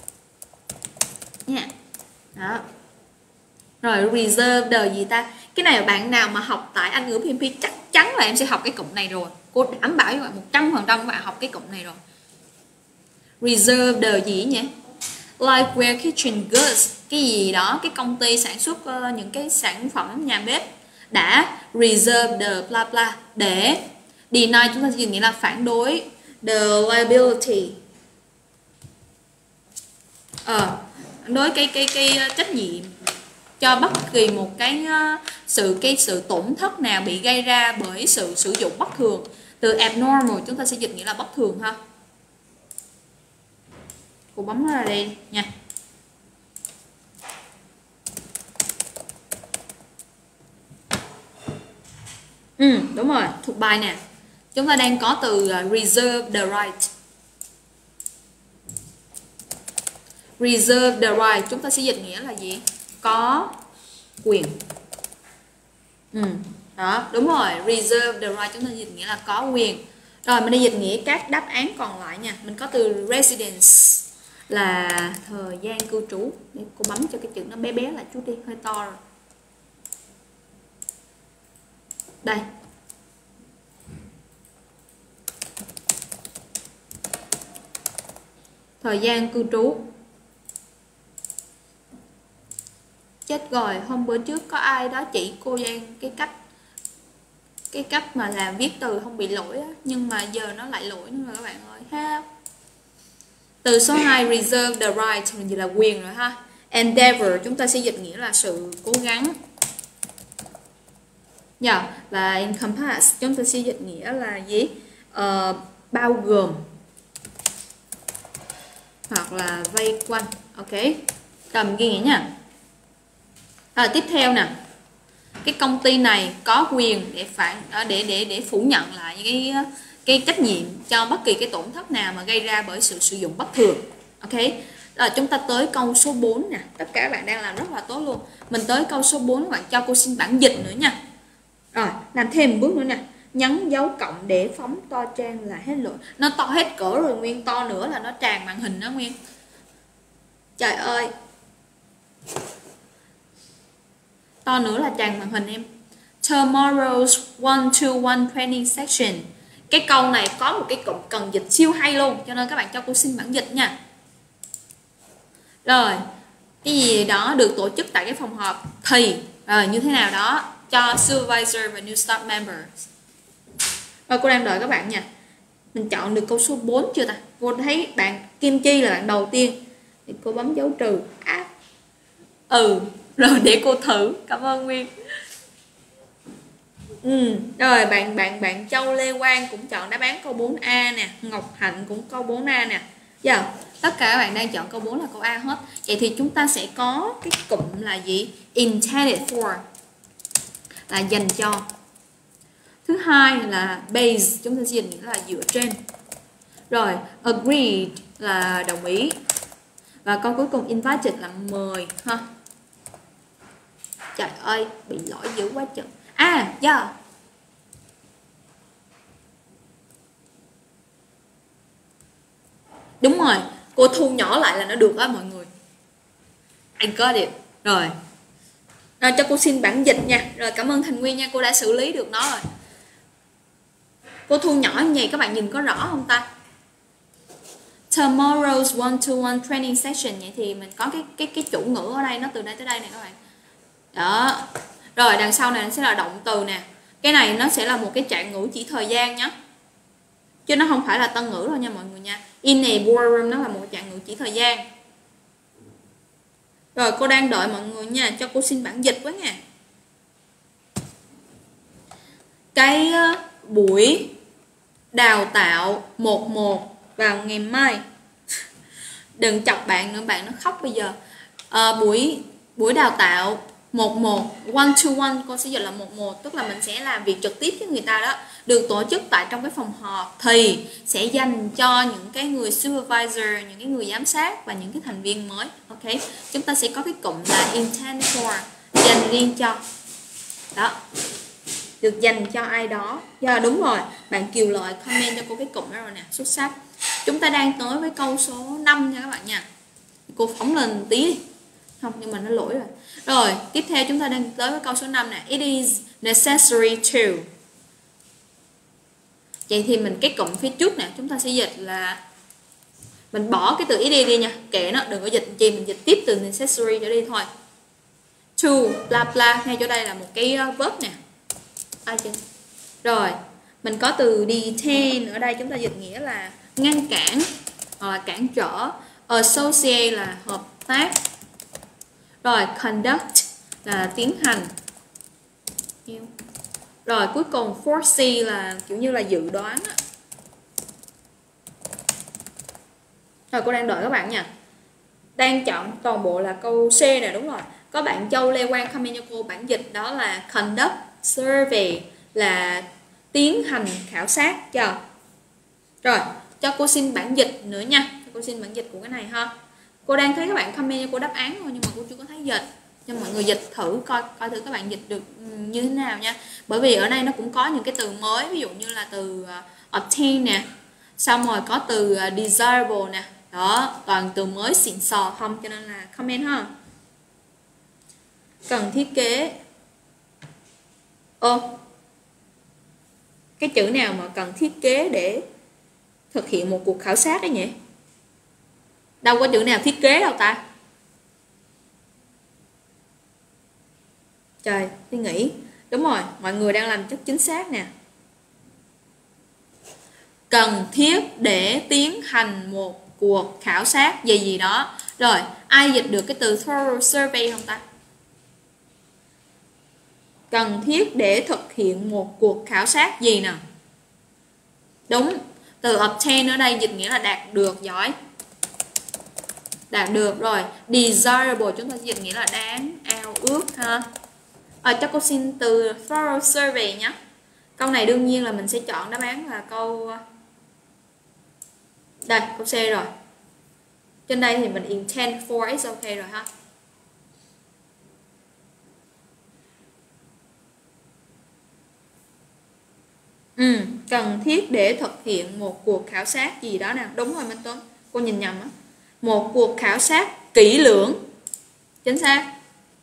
nha. Đó. Rồi reserve the gì ta? Cái này bạn nào mà học tại Anh ngữ PMP chắc chắn là em sẽ học cái cụm này rồi. Cô đảm bảo với bạn 100% các bạn học cái cụm này rồi. Reserve the gì nhỉ? Liveware kitchen goods, cái gì đó, cái công ty sản xuất những cái sản phẩm nhà bếp đã reserve the bla bla để deny, chúng ta chỉ nghĩa là phản đối the liability, đối cái trách nhiệm cho bất kỳ một cái sự tổn thất nào bị gây ra bởi sự sử dụng bất thường. Từ abnormal chúng ta sẽ dịch nghĩa là bất thường ha. Cô bấm nó ra đây nha. Đúng rồi, thuộc bài nè. Chúng ta đang có từ reserve the right. Reserve the right chúng ta sẽ dịch nghĩa là gì? Có quyền. Đó, đúng rồi, reserve the right chúng ta dịch nghĩa là có quyền. Rồi mình đi dịch nghĩa các đáp án còn lại nha. Mình có từ residence là thời gian cư trú. Để cô bấm cho cái chữ nó bé bé lại chút đi, hơi to rồi. Đây. Thời gian cư trú. Chết rồi, hôm bữa trước có ai đó chỉ cô Giang cái cách mà làm viết từ không bị lỗi á, nhưng mà giờ nó lại lỗi nữa rồi các bạn ơi ha. Từ số 2 reserve the right mình dịch là quyền rồi ha. Endeavor chúng ta sẽ dịch nghĩa là sự cố gắng. Và encompass chúng ta sẽ dịch nghĩa là gì? Bao gồm hoặc là vây quanh. Ok, cầm ghi nghĩa nha. Tiếp theo nè, cái công ty này có quyền để phủ nhận lại cái trách nhiệm cho bất kỳ cái tổn thất nào mà gây ra bởi sự sử dụng bất thường. Ok, rồi chúng ta tới câu số 4 nè. Tất cả các bạn đang làm rất là tốt luôn. Mình tới câu số 4 các bạn cho cô xin bản dịch nữa nha. Rồi làm thêm một bước nữa nè, nhấn dấu cộng để phóng to trang là hết lỗi. Nó to hết cỡ rồi Nguyên, to nữa là nó tràn màn hình đó Nguyên. Trời ơi, to nữa là tràn màn hình em. Tomorrow's 1-to-1 training section. Cái câu này có một cái cụm cần dịch siêu hay luôn, cho nên các bạn cho cô xin bản dịch nha. Rồi, cái gì đó được tổ chức tại cái phòng họp thì như thế nào đó cho supervisor và new staff members. Rồi cô đang đợi các bạn nha. Mình chọn được câu số 4 chưa ta? Cô thấy bạn Kim Chi là bạn đầu tiên. Thì cô bấm dấu trừ. Rồi để cô thử. Cảm ơn Nguyên. Rồi bạn Châu Lê Quang cũng chọn đáp án câu 4A nè. Ngọc Hạnh cũng câu 4A nè. Tất cả các bạn đang chọn câu 4 là câu A hết. Vậy thì chúng ta sẽ có cái cụm là gì? Intended for là dành cho. Thứ hai là base, chúng ta sẽ dịch nghĩa là dựa trên. Rồi agreed là đồng ý. Và câu cuối cùng invited là mời ha. Trời ơi, bị lỗi dữ quá trời. Đúng rồi, cô thu nhỏ lại là nó được á mọi người. I got it. Rồi cho cô xin bản dịch nha. Rồi cảm ơn Thành Nguyên nha, cô đã xử lý được nó rồi. Cô thu nhỏ như vậy các bạn nhìn có rõ không ta? Tomorrow's 1-to-1 training session. Vậy thì mình có cái chủ ngữ ở đây, nó từ đây tới đây nè các bạn. Đó. Rồi đằng sau này nó sẽ là động từ nè. Cái này nó sẽ là một cái trạng ngữ chỉ thời gian nhé, chứ nó không phải là tân ngữ đâu nha mọi người nha. In a boardroom nó là một trạng ngữ chỉ thời gian. Rồi cô đang đợi mọi người nha, cho cô xin bản dịch quá nha. Cái buổi đào tạo 1-1 vào ngày mai. Đừng chọc bạn nữa, bạn nó khóc bây giờ. Buổi đào tạo 1-1, 1-to-1, cô sẽ dịch là 1-1, tức là mình sẽ làm việc trực tiếp với người ta đó, được tổ chức tại trong cái phòng họp thì sẽ dành cho những cái người supervisor, những cái người giám sát và những cái thành viên mới. Ok, chúng ta sẽ có cái cụm là intended for, dành riêng cho. Đó, được dành cho ai đó. Đúng rồi, bạn Kiều Lợi comment cho cô cái cụm đó rồi nè, xuất sắc. Chúng ta đang tới với câu số 5 nha các bạn nha. Cô phóng lên một tí đi. Không, nhưng mà nó lỗi rồi. Rồi, tiếp theo chúng ta đang tới với câu số 5 nè. It is necessary to. Vậy thì mình cái cụm phía trước nè, chúng ta sẽ dịch là mình bỏ cái từ it đi nha, kệ nó, đừng có dịch chi, mình dịch tiếp từ necessary trở đi thôi. To, bla bla, ngay chỗ đây là một cái verb nè. Rồi, mình có từ detain ở đây, chúng ta dịch nghĩa là ngăn cản hoặc là cản trở. Associate là hợp tác. Rồi conduct là tiến hành. Rồi cuối cùng foresee là kiểu như là dự đoán. Rồi cô đang đợi các bạn nha. Đang chọn toàn bộ là câu C nè, đúng rồi. Có bạn Châu Lê Quang comment cho cô bản dịch đó là conduct survey, là tiến hành khảo sát chưa? Rồi, cho cô xin bản dịch nữa nha. Cho cô xin bản dịch của cái này ha. Cô đang thấy các bạn comment cho cô đáp án thôi nhưng mà cô chưa có thấy dịch. Cho mọi người dịch thử coi thử các bạn dịch được như thế nào nha. Bởi vì ở đây nó cũng có những cái từ mới, ví dụ như là từ obtain nè, xong rồi có từ desirable nè. Đó, toàn từ mới xịn sò không, cho nên là comment ha. Cần thiết kế. Cái chữ nào mà cần thiết kế để thực hiện một cuộc khảo sát đấy nhỉ? Đâu có chữ nào thiết kế đâu ta. Trời, suy nghĩ. Đúng rồi, mọi người đang làm rất chính xác nè. Cần thiết để tiến hành một cuộc khảo sát gì gì đó. Rồi, ai dịch được cái từ thorough survey không ta? Cần thiết để thực hiện một cuộc khảo sát gì nào? Đúng, từ obtain ở đây dịch nghĩa là đạt được, giỏi. Đạt được rồi. Desirable chúng ta dịch nghĩa là đáng ao ước ha. Cho cô xin từ thorough survey nhé. Câu này đương nhiên là mình sẽ chọn đáp án là câu đây, câu C rồi. Trên đây thì mình intend for is ok rồi ha. Cần thiết để thực hiện một cuộc khảo sát gì đó nào. Đúng rồi Minh Tuấn, cô nhìn nhầm á. Một cuộc khảo sát kỹ lưỡng. Chính xác.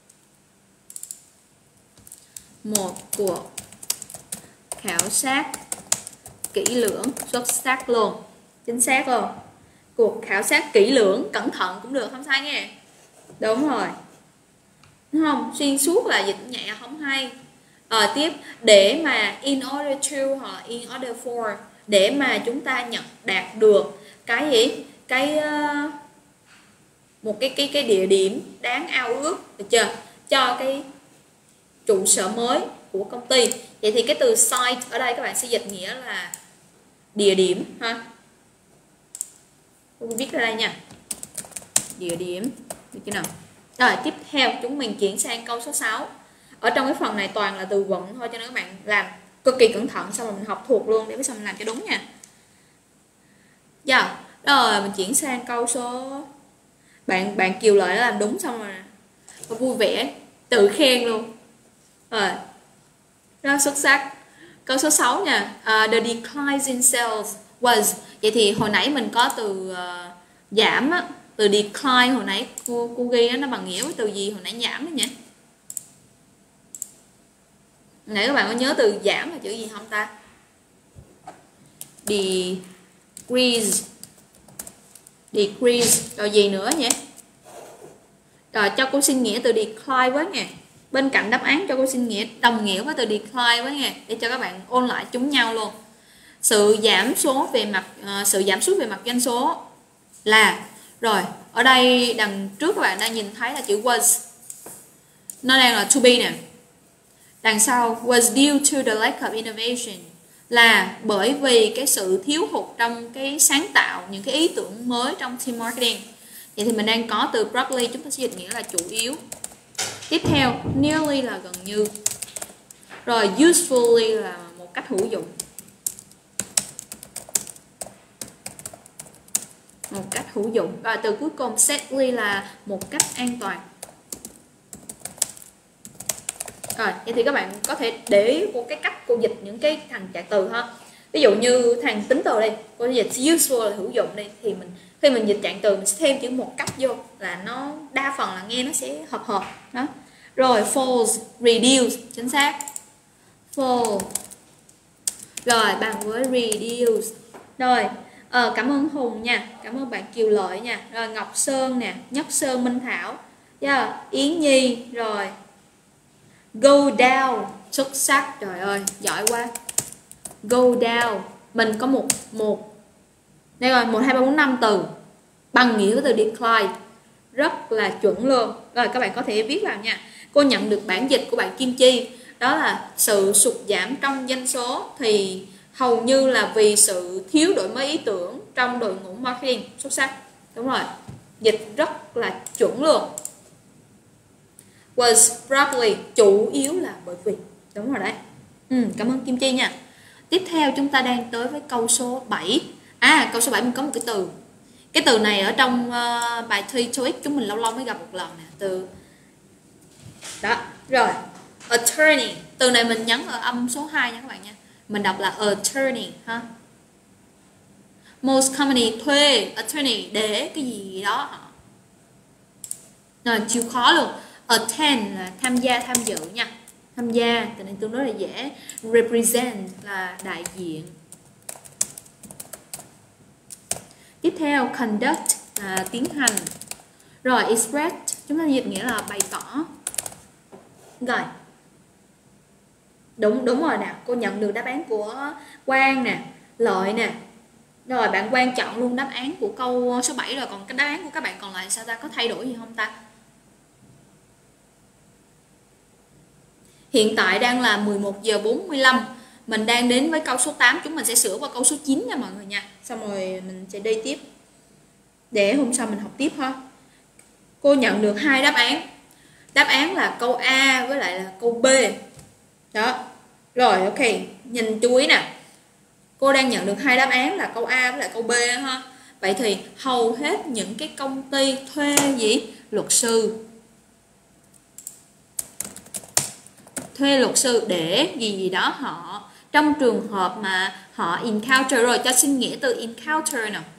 Một cuộc khảo sát kỹ lưỡng, xuất sắc luôn. Chính xác luôn. Cuộc khảo sát kỹ lưỡng, cẩn thận cũng được, không sai nghe. Đúng rồi. Đúng không? Xuyên suốt là dịch nhẹ không hay. Tiếp, để mà in order to hoặc là in order for, để mà chúng ta đạt được cái gì? Một cái địa điểm đáng ao ước, được chưa? Cho cái trụ sở mới của công ty. Vậy thì cái từ site ở đây các bạn sẽ dịch nghĩa là địa điểm ha. Tôi viết ra đây nha. Địa điểm, được chưa nào? Rồi tiếp theo chúng mình chuyển sang câu số 6. Ở trong cái phần này toàn là từ vựng thôi, cho nên các bạn làm cực kỳ cẩn thận, xong rồi mình học thuộc luôn để biết xong mình làm cho đúng nha. Rồi mình chuyển sang câu số bạn Kiều Lợi đã làm đúng xong rồi. Và vui vẻ, tự khen luôn. Rồi. Rất xuất sắc. Câu số 6 nha. The decline in sales was. Vậy thì hồi nãy mình có từ giảm á, từ decline hồi nãy cô ghi á, nó bằng nghĩa với từ gì hồi nãy giảm đó nhỉ? Nãy các bạn có nhớ từ giảm là chữ gì không ta? Decrease. Rồi gì nữa nhỉ? Rồi cho cô xin nghĩa từ decline với nè. Bên cạnh đáp án cho cô xin nghĩa đồng nghĩa với từ decline với nè, để cho các bạn ôn lại chúng nhau luôn. Sự giảm sút về mặt doanh số là, rồi ở đây đằng trước các bạn đang nhìn thấy là chữ was, nó đang là to be nè. Đằng sau was due to the lack of innovation, là bởi vì cái sự thiếu hụt trong cái sáng tạo, những cái ý tưởng mới trong team marketing. Vậy thì mình đang có từ broadly, chúng ta sẽ dịch nghĩa là chủ yếu. Tiếp theo, nearly là gần như. Rồi usefully là một cách hữu dụng. Một cách hữu dụng. Rồi từ cuối cùng safely là một cách an toàn. Rồi, vậy thì các bạn có thể để ý một cái cách cô dịch những cái thành trạng từ ha. Ví dụ như thằng tính từ đây, cô dịch useful là hữu dụng đây, thì khi mình dịch trạng từ mình sẽ thêm chữ một cách vô là nó đa phần là nghe nó sẽ hợp đó. Rồi false, reduce, chính xác. Fall. Rồi bằng với reduce. Rồi, cảm ơn Hùng nha, cảm ơn bạn Kiều Lợi nha. Rồi Ngọc Sơn nè, Nhất Sơn, Minh Thảo, Yến Nhi, rồi go down, xuất sắc, trời ơi, giỏi quá. Go down, mình có một đây rồi, 1, 2, 3, 4, 5 từ bằng nghĩa với từ decline, rất là chuẩn luôn. Rồi các bạn có thể viết vào nha. Cô nhận được bản dịch của bạn Kim Chi, đó là sự sụt giảm trong doanh số thì hầu như là vì sự thiếu đổi mới ý tưởng trong đội ngũ marketing, xuất sắc. Đúng rồi, dịch rất là chuẩn luôn. Was probably, chủ yếu là bởi vì. Đúng rồi đấy. Cảm ơn Kim Chi nha. Tiếp theo chúng ta đang tới với câu số 7. Câu số 7 mình có một cái từ. Cái từ này ở trong bài thi TOEIC chúng mình lâu lâu mới gặp một lần nè. Từ đó. Rồi, attorney. Từ này mình nhấn ở âm số 2 nha các bạn nha. Mình đọc là attorney ha. Most company thuê attorney để cái gì đó. Rồi, chịu khó luôn. Attend là tham gia, tham dự nha. Tham gia, từ này tương đối là dễ. Represent là đại diện. Tiếp theo, conduct là tiến hành. Rồi, express chúng ta dịch nghĩa là bày tỏ. Rồi, đúng rồi nè, cô nhận được đáp án của Quang nè, Lợi nè. Rồi bạn Quang chọn luôn đáp án của câu số 7 rồi, còn cái đáp án của các bạn còn lại sao ta, có thay đổi gì không ta? Hiện tại đang là 11 giờ 45. Mình đang đến với câu số 8, chúng mình sẽ sửa qua câu số 9 nha mọi người nha. Xong rồi mình sẽ đi tiếp để hôm sau mình học tiếp ha. Cô nhận được 2 đáp án. Đáp án là câu A với lại là câu B. Đó. Rồi ok, nhìn chú ý nè. Cô đang nhận được 2 đáp án là câu A với lại câu B ha. Vậy thì hầu hết những cái công ty thuê gì? Luật sư. Thuê luật sư để gì đó họ, trong trường hợp mà họ encounter. Rồi cho xin nghĩa từ encounter nào.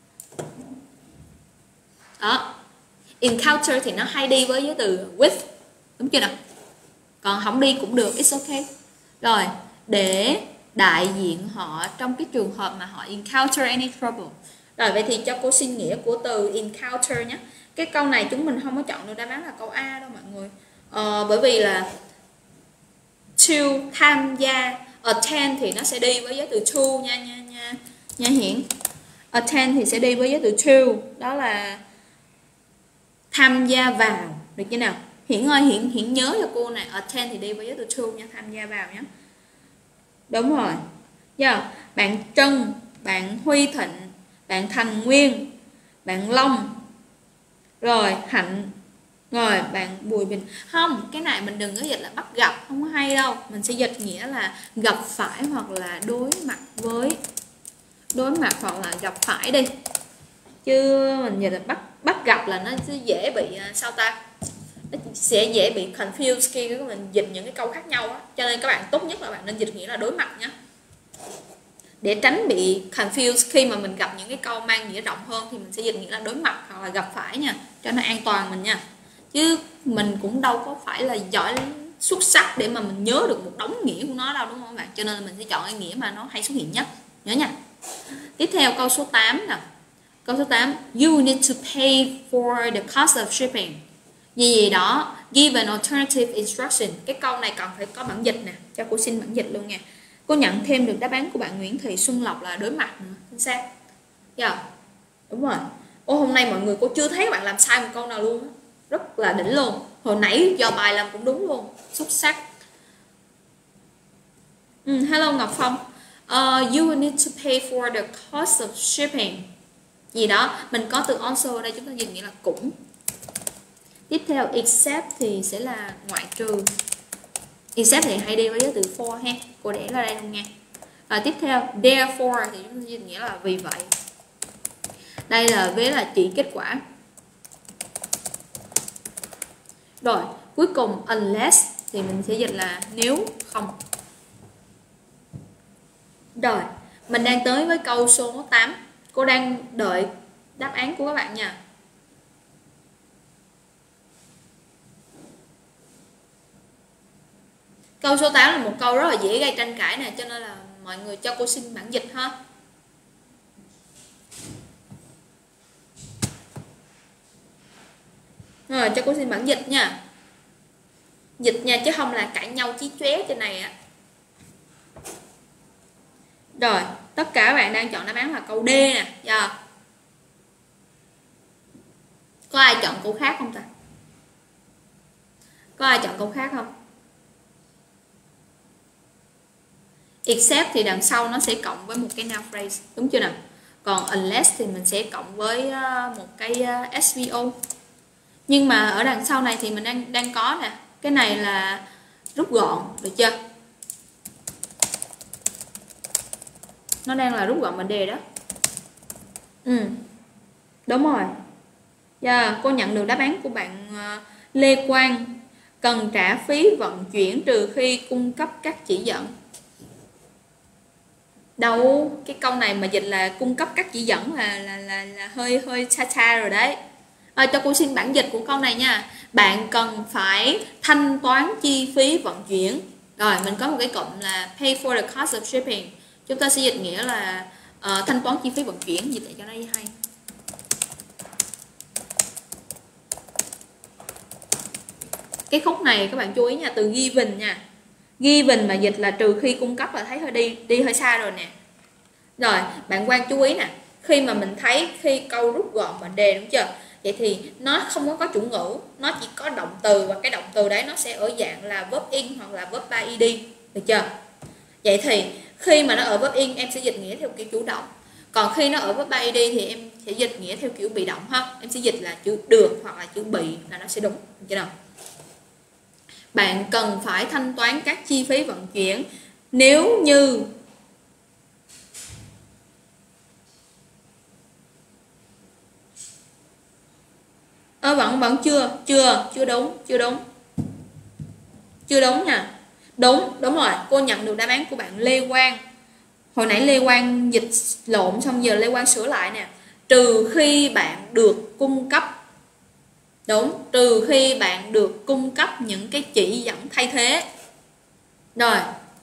Đó. Encounter thì nó hay đi với từ with, đúng chưa nào? Còn không đi cũng được, it's okay. Rồi, để đại diện họ trong cái trường hợp mà họ encounter any trouble. Rồi vậy thì cho cô xin nghĩa của từ encounter nhé. Cái câu này chúng mình không có chọn được đáp án là câu A đâu mọi người. Bởi vì là to, tham gia, attend thì nó sẽ đi với giới từ to nha Hiển. Attend thì sẽ đi với giới từ to, đó là tham gia vào, được chưa nào? Hiển ơi, Hiển nhớ cho cô này, attend thì đi với giới từ to nha, tham gia vào nhé. Đúng rồi. Bạn Trân, bạn Huy Thịnh, bạn Thành Nguyên, bạn Long, rồi Hạnh, rồi bạn Bùi Bình. Không, cái này mình đừng có dịch là bắt gặp, không có hay đâu. Mình sẽ dịch nghĩa là gặp phải hoặc là đối mặt với, đối mặt hoặc là gặp phải đi. Chứ mình dịch là bắt gặp là nó sẽ dễ bị sao ta? Nó sẽ dễ bị confused khi mình dịch những cái câu khác nhau á. Cho nên các bạn tốt nhất là bạn nên dịch nghĩa là đối mặt nhé. Để tránh bị confused khi mà mình gặp những cái câu mang nghĩa rộng hơn thì mình sẽ dịch nghĩa là đối mặt hoặc là gặp phải nha, cho nó an toàn mình nha. Chứ mình cũng đâu có phải là giỏi xuất sắc để mà mình nhớ được một đống nghĩa của nó đâu, đúng không bạn? Cho nên là mình sẽ chọn cái nghĩa mà nó hay xuất hiện nhất, nhớ nha. Tiếp theo câu số 8 nè. Câu số 8, you need to pay for the cost of shipping. Gì đó, give an alternative instruction. Cái câu này cần phải có bản dịch nè, cho cô xin bản dịch luôn nha. Cô nhận thêm được đáp án của bạn Nguyễn Thị Xuân Lộc là đối mặt nữa. Chính xác. Đúng rồi. Hôm nay mọi người cô chưa thấy bạn làm sai một câu nào luôn. Rất là đỉnh luôn. Hồi nãy do bài làm cũng đúng luôn. Xuất sắc. Hello Ngọc Phong. You will need to pay for the cost of shipping. Gì đó, mình có từ also ở đây, chúng ta dịch nghĩa là cũng. Tiếp theo except thì sẽ là ngoại trừ. Except thì hay đi với từ for ha. Cô để ra đây luôn nha. Tiếp theo therefore thì chúng ta dịch nghĩa là vì vậy. Đây là với là chỉ kết quả. Rồi, cuối cùng unless thì mình sẽ dịch là nếu không. Rồi, mình đang tới với câu số 8. Cô đang đợi đáp án của các bạn nha. Câu số 8 là một câu rất là dễ gây tranh cãi nè, cho nên là mọi người cho cô xin bản dịch ha. Rồi, cho cô xin bản dịch nha. Dịch nha, chứ không là cãi nhau chí chóe trên này á. Rồi, tất cả các bạn đang chọn đáp án là câu D nè. Có ai chọn câu khác không ta? Có ai chọn câu khác không? Except thì đằng sau nó sẽ cộng với một cái noun phrase, đúng chưa nào? Còn unless thì mình sẽ cộng với một cái SVO. Nhưng mà ở đằng sau này thì mình đang có nè, cái này là rút gọn, được chưa? Nó đang là rút gọn mệnh đề đó. Đúng rồi. Cô nhận được đáp án của bạn Lê Quang. Cần trả phí vận chuyển trừ khi cung cấp các chỉ dẫn. Đâu, cái câu này mà dịch là cung cấp các chỉ dẫn là hơi xa rồi đấy. Cho cô xin bản dịch của câu này nha. Bạn cần phải thanh toán chi phí vận chuyển. Rồi mình có một cái cụm là pay for the cost of shipping. Chúng ta sẽ dịch nghĩa là thanh toán chi phí vận chuyển, dịch lại cho nó hay. Cái khúc này các bạn chú ý nha, từ given nha. Given mà dịch là trừ khi cung cấp là thấy hơi đi hơi xa rồi nè. Rồi, bạn quan chú ý nè, khi mà mình thấy khi câu rút gọn mệnh đề, đúng chưa? Vậy thì nó không có chủ ngữ, nó chỉ có động từ, và cái động từ đấy nó sẽ ở dạng là verb in hoặc là verb by ed, được chưa? Vậy thì khi mà nó ở verb in em sẽ dịch nghĩa theo kiểu chủ động. Còn khi nó ở verb by ed thì em sẽ dịch nghĩa theo kiểu bị động ha. Em sẽ dịch là chữ được hoặc là chữ bị là nó sẽ đúng, được chưa nào? Bạn cần phải thanh toán các chi phí vận chuyển nếu như vẫn chưa đúng nha. Đúng rồi, cô nhận được đáp án của bạn Lê Quang. Hồi nãy Lê Quang dịch lộn xong giờ Lê Quang sửa lại nè. Trừ khi bạn được cung cấp. Đúng, trừ khi bạn được cung cấp những cái chỉ dẫn thay thế. Rồi.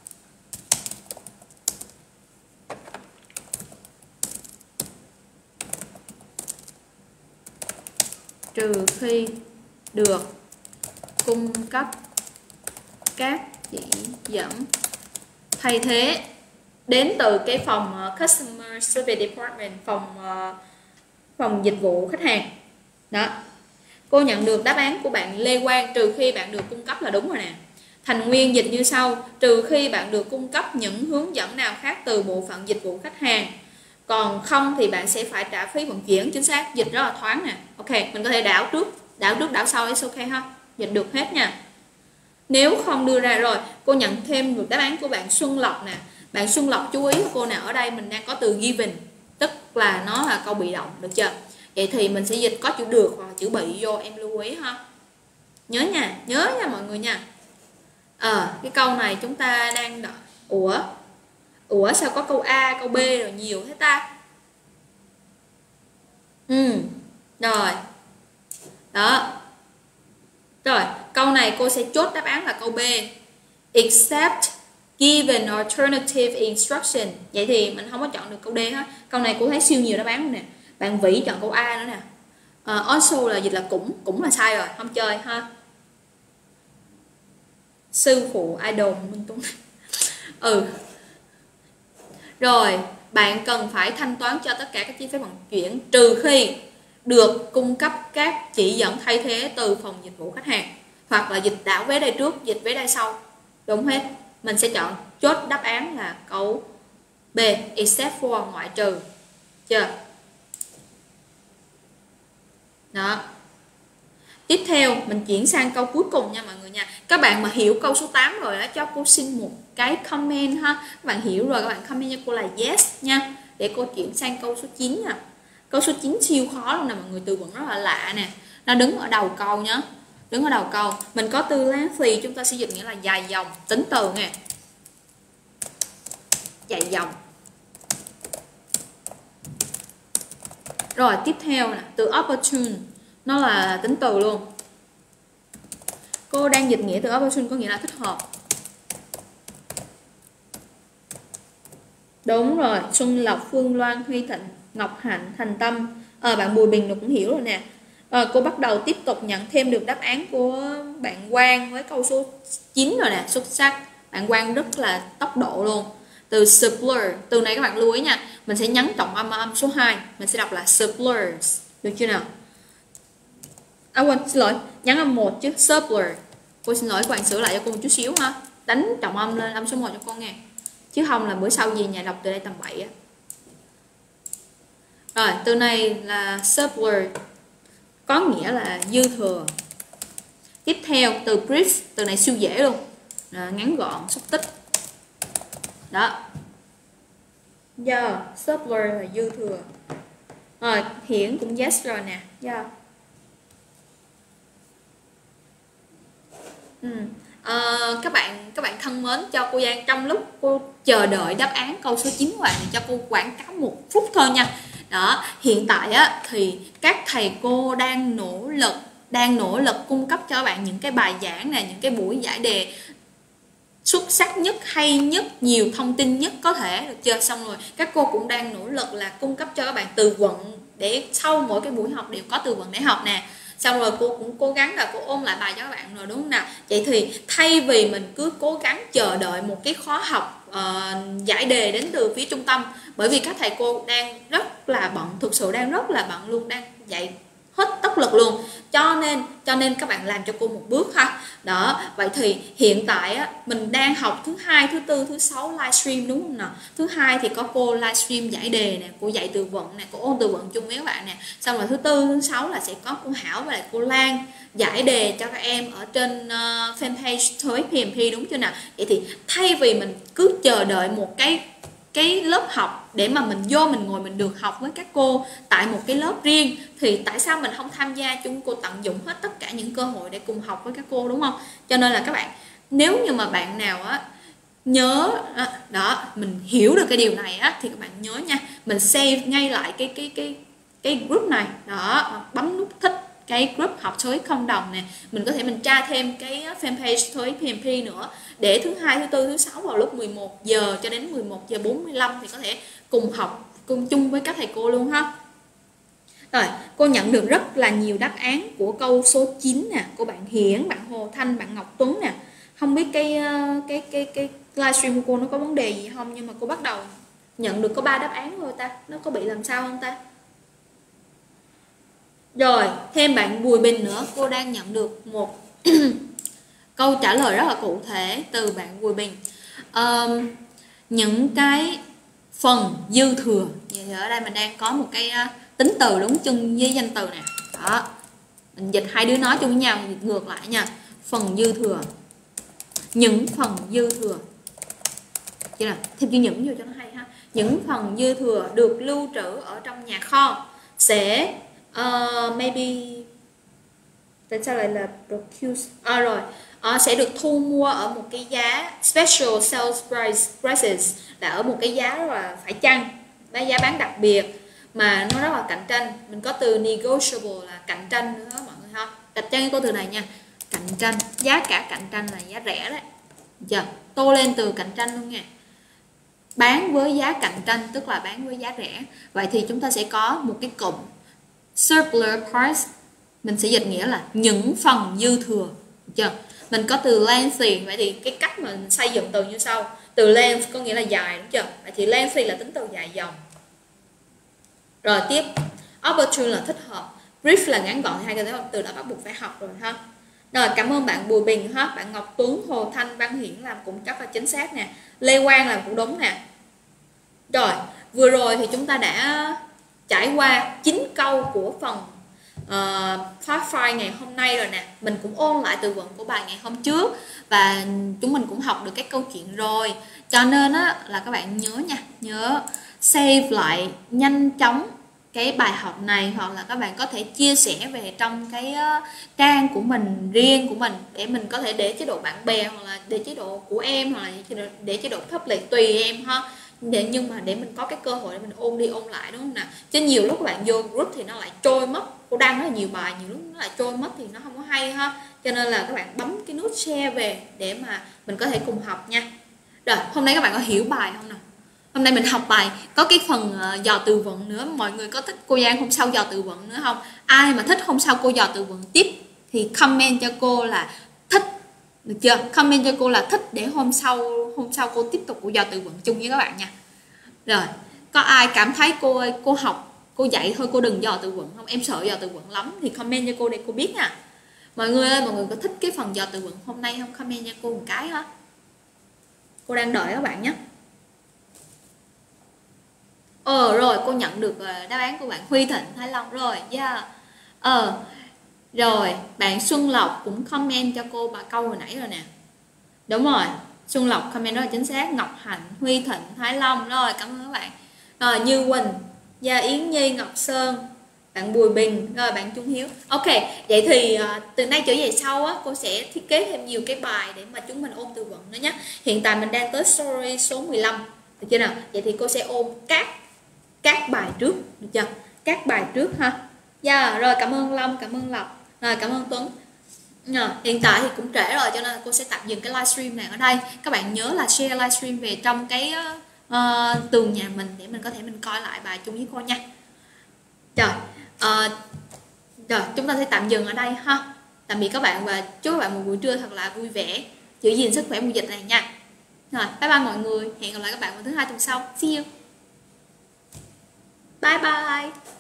Trừ khi được cung cấp các chỉ dẫn thay thế đến từ cái phòng Customer Service Department, phòng dịch vụ khách hàng. Đó. Cô nhận được đáp án của bạn Lê Quang, trừ khi bạn được cung cấp là đúng rồi nè. Thành Nguyên dịch như sau: trừ khi bạn được cung cấp những hướng dẫn nào khác từ bộ phận dịch vụ khách hàng, còn không thì bạn sẽ phải trả phí vận chuyển. Chính xác, dịch rất là thoáng nè. Ok, mình có thể đảo trước đảo sau, it's ok ha, dịch được hết nha. Nếu không đưa ra rồi, cô nhận thêm được đáp án của bạn Xuân Lộc nè. Bạn Xuân Lộc chú ý của cô nào, ở đây mình đang có từ given, tức là nó là câu bị động, được chưa? Vậy thì mình sẽ dịch có chữ được hoặc là chữ bị vô, em lưu ý ha. Nhớ nha mọi người nha. Cái câu này chúng ta đang đợi. Ủa sao có câu A, câu B rồi nhiều thế ta? Rồi. Đó. Rồi, câu này cô sẽ chốt đáp án là câu B. Except given alternative instruction. Vậy thì mình không có chọn được câu D ha. Câu này cô thấy siêu nhiều đáp án luôn nè. Bạn Vĩ chọn câu A nữa nè. Also là dịch là cũng là sai rồi, không chơi ha. Sư phụ idol Minh Tuấn. Rồi, bạn cần phải thanh toán cho tất cả các chi phí vận chuyển trừ khi được cung cấp các chỉ dẫn thay thế từ phòng dịch vụ khách hàng, hoặc là dịch đảo vé đây trước, dịch vé đây sau. Đúng hết. Mình sẽ chọn chốt đáp án là câu B, except for, ngoại trừ. Chưa? Đó. Tiếp theo mình chuyển sang câu cuối cùng nha mọi người nha. Các bạn mà hiểu câu số 8 rồi đó, cho cô xin một cái comment ha. Các bạn hiểu rồi các bạn comment cho cô là yes nha. Để cô chuyển sang câu số 9 nha. Câu số 9 siêu khó luôn nè mọi người, từ vựng rất là lạ nè. Nó đứng ở đầu câu nhá. Đứng ở đầu câu. Mình có từ lengthy, chúng ta sẽ dịch nghĩa là dài dòng, tính từ nè. Dài dòng. Rồi tiếp theo nè, từ opportune, nó là tính từ luôn. Cô đang dịch nghĩa từ opportune có nghĩa là thích hợp. Đúng rồi, Xuân Lộc, Phương Loan, Huy Thịnh, Ngọc Hạnh, Thành Tâm. Bạn Bùi Bình cũng hiểu rồi nè. Cô bắt đầu tiếp tục nhận thêm được đáp án của bạn Quang với câu số 9 rồi nè, xuất sắc. Bạn Quang rất là tốc độ luôn. Từ supplier, từ này các bạn lưu ý nha, mình sẽ nhấn trọng âm số 2, mình sẽ đọc là suppliers, được chưa nào? Xin lỗi, nhấn âm 1 chứ, supplier. Cô xin lỗi các bạn, sửa lại cho cô một chút xíu ha. Đánh trọng âm lên âm số 1 cho con nghe. Chứ không là bữa sau gì nhà đọc từ đây tầm 7 á. Rồi, từ này là surplus, có nghĩa là dư thừa. Tiếp theo từ brief, từ này siêu dễ luôn, ngắn gọn, xúc tích. Đó. Giờ surplus là dư thừa. Rồi, Hiển cũng yes rồi nè. Giờ. Các bạn thân mến, cho cô Giang trong lúc cô chờ đợi đáp án câu số 9 của bạn thì cho cô quảng cáo 1 phút thôi nha. Đó, hiện tại á thì các thầy cô đang nỗ lực cung cấp cho các bạn những cái bài giảng này, những cái buổi giải đề xuất sắc nhất, hay nhất, nhiều thông tin nhất có thể, được chưa? Xong rồi các cô cũng đang nỗ lực là cung cấp cho các bạn từ vựng, để sau mỗi cái buổi học đều có từ vựng để học nè. Xong rồi cô cũng cố gắng là cô ôn lại bài cho các bạn rồi, đúng không nào? Vậy thì thay vì mình cứ cố gắng chờ đợi một cái khóa học giải đề đến từ phía trung tâm, bởi vì các thầy cô đang rất là bận, thực sự đang rất là bận luôn, đang dạy hết tốc lực luôn, cho nên các bạn làm cho cô một bước ha. Đó, vậy thì hiện tại á, mình đang học thứ hai, thứ tư, thứ sáu livestream, đúng không nào? Thứ hai thì có cô livestream giải đề nè, cô dạy từ vựng nè, cô ôn từ vựng chung với các bạn nè. Xong rồi thứ tư, thứ sáu là sẽ có cô Hảo và lại cô Lan giải đề cho các em ở trên fanpage Thôi PMP, đúng chưa nào? Vậy thì thay vì mình cứ chờ đợi một cái lớp học để mà mình ngồi mình được học với các cô tại một cái lớp riêng, thì tại sao mình không tham gia chúng cô tận dụng hết tất cả những cơ hội để cùng học với các cô, đúng không? Cho nên là các bạn, nếu như mà bạn nào á nhớ đó, mình hiểu được cái điều này á, thì các bạn nhớ nha, mình save ngay lại cái group này đó, bấm nút thích cái group học Thôi không đồng nè, mình có thể mình tra thêm cái fanpage Thôi PMP nữa, để thứ hai, thứ tư, thứ sáu vào lúc 11 giờ cho đến 11 giờ 45 thì có thể cùng học cùng chung với các thầy cô luôn ha. Rồi, cô nhận được rất là nhiều đáp án của câu số 9 nè, cô bạn Hiển, bạn Hồ Thanh, bạn Ngọc Tuấn nè. Không biết cái livestream của cô nó có vấn đề gì không, nhưng mà cô bắt đầu nhận được có 3 đáp án thôi ta, nó có bị làm sao không ta? Rồi, thêm bạn Bùi Bình nữa, cô đang nhận được một câu trả lời rất là cụ thể từ bạn Bùi Bình. Những cái phần dư thừa, thì ở đây mình đang có một cái tính từ đúng chung với danh từ nè. Đó, mình dịch hai đứa nói chung với nhau, dịch ngược lại nha. Phần dư thừa, những phần dư thừa, chứ nào thêm chữ những vô cho nó hay ha. Những phần dư thừa được lưu trữ ở trong nhà kho sẽ maybe, tại sao lại là procure, rồi sẽ được thu mua ở một cái giá special sales prices, là ở một cái giá rất là phải chăng, cái giá bán đặc biệt mà nó rất là cạnh tranh. Mình có từ negotiable là cạnh tranh nữa mọi người ha, cạnh tranh có từ này nha, cạnh tranh, giá cả cạnh tranh là giá rẻ đấy, giờ tô lên từ cạnh tranh luôn nha. Bán với giá cạnh tranh tức là bán với giá rẻ. Vậy thì chúng ta sẽ có một cái cụm surplus parts, mình sẽ dịch nghĩa là những phần dư thừa, được chưa? Mình có từ lengthy, vậy thì cái cách mà mình xây dựng từ như sau. Từ length có nghĩa là dài, đúng chưa? Vậy thì lengthy là tính từ dài dòng. Rồi tiếp, opportune là thích hợp, brief là ngắn gọn, hai cái từ đó bắt buộc phải học rồi ha. Rồi, cảm ơn bạn Bùi Bình ha, bạn Ngọc Tuấn, Hồ Thanh, Văn Hiển làm cũng rất là chính xác nè, Lê Quang làm cũng đúng nè. Rồi, vừa rồi thì chúng ta đã trải qua 9 câu của phần Fast Five ngày hôm nay rồi nè. Mình cũng ôn lại từ vựng của bài ngày hôm trước và chúng mình cũng học được cái câu chuyện rồi. Cho nên á, là các bạn nhớ nha, nhớ save lại nhanh chóng cái bài học này, hoặc là các bạn có thể chia sẻ về trong cái trang của mình, riêng của mình, để mình có thể để chế độ bạn bè, hoặc là để chế độ của em, hoặc là để chế độ public, tùy em ha. Nhưng mà để mình có cái cơ hội để mình ôn đi ôn lại, đúng không nào? Chứ nhiều lúc các bạn vô group thì nó lại trôi mất, cô đăng rất là nhiều bài, nhiều lúc nó lại trôi mất thì nó không có hay ha. Cho nên là các bạn bấm cái nút share về để mà mình có thể cùng học nha. Rồi, hôm nay các bạn có hiểu bài không nào? Hôm nay mình học bài có cái phần dò từ vựng nữa. Mọi người có thích cô Giang hôm sau dò từ vựng nữa không? Ai mà thích hôm sau cô dò từ vựng tiếp thì comment cho cô là thích, được chưa? Comment cho cô là thích để hôm sau cô tiếp tục cô dò từ vựng chung với các bạn nha. Rồi, có ai cảm thấy cô ơi, cô học, cô dạy thôi, cô đừng dò từ vựng không? Em sợ dò từ vựng lắm thì comment cho cô để cô biết nha. Mọi người ơi, mọi người có thích cái phần dò từ vựng hôm nay không? Comment cho cô một cái ha. Cô đang đợi các bạn nhé. Rồi cô nhận được đáp án của bạn Huy Thịnh Thái Long rồi. Yeah. Rồi bạn Xuân Lộc cũng comment cho cô bà câu hồi nãy rồi nè. Đúng rồi, Xuân Lộc comment rất là chính xác. Ngọc Hạnh, Huy Thịnh, Thái Long. Rồi cảm ơn các bạn. Rồi Như Quỳnh, Gia Yến Nhi, Ngọc Sơn, bạn Bùi Bình, rồi bạn Trung Hiếu. Ok, vậy thì từ nay trở về sau á, cô sẽ thiết kế thêm nhiều cái bài để mà chúng mình ôn từ vựng nữa nhé. Hiện tại mình đang tới story số 15, được chưa nào? Vậy thì cô sẽ ôn các bài trước, được chưa? Các bài trước ha. Rồi cảm ơn Long, cảm ơn Lộc, rồi cảm ơn Tuấn. Hiện tại thì cũng trễ rồi cho nên cô sẽ tạm dừng cái livestream này ở đây. Các bạn nhớ là share livestream về trong cái tường nhà mình để mình có thể mình coi lại bài chung với cô nha. Rồi chúng ta sẽ tạm dừng ở đây ha. Tạm biệt các bạn và chúc các bạn một buổi trưa thật là vui vẻ, giữ gìn sức khỏe mùa dịch này nha. Rồi bye bye mọi người, hẹn gặp lại các bạn vào thứ Hai tuần sau. See you, bye bye.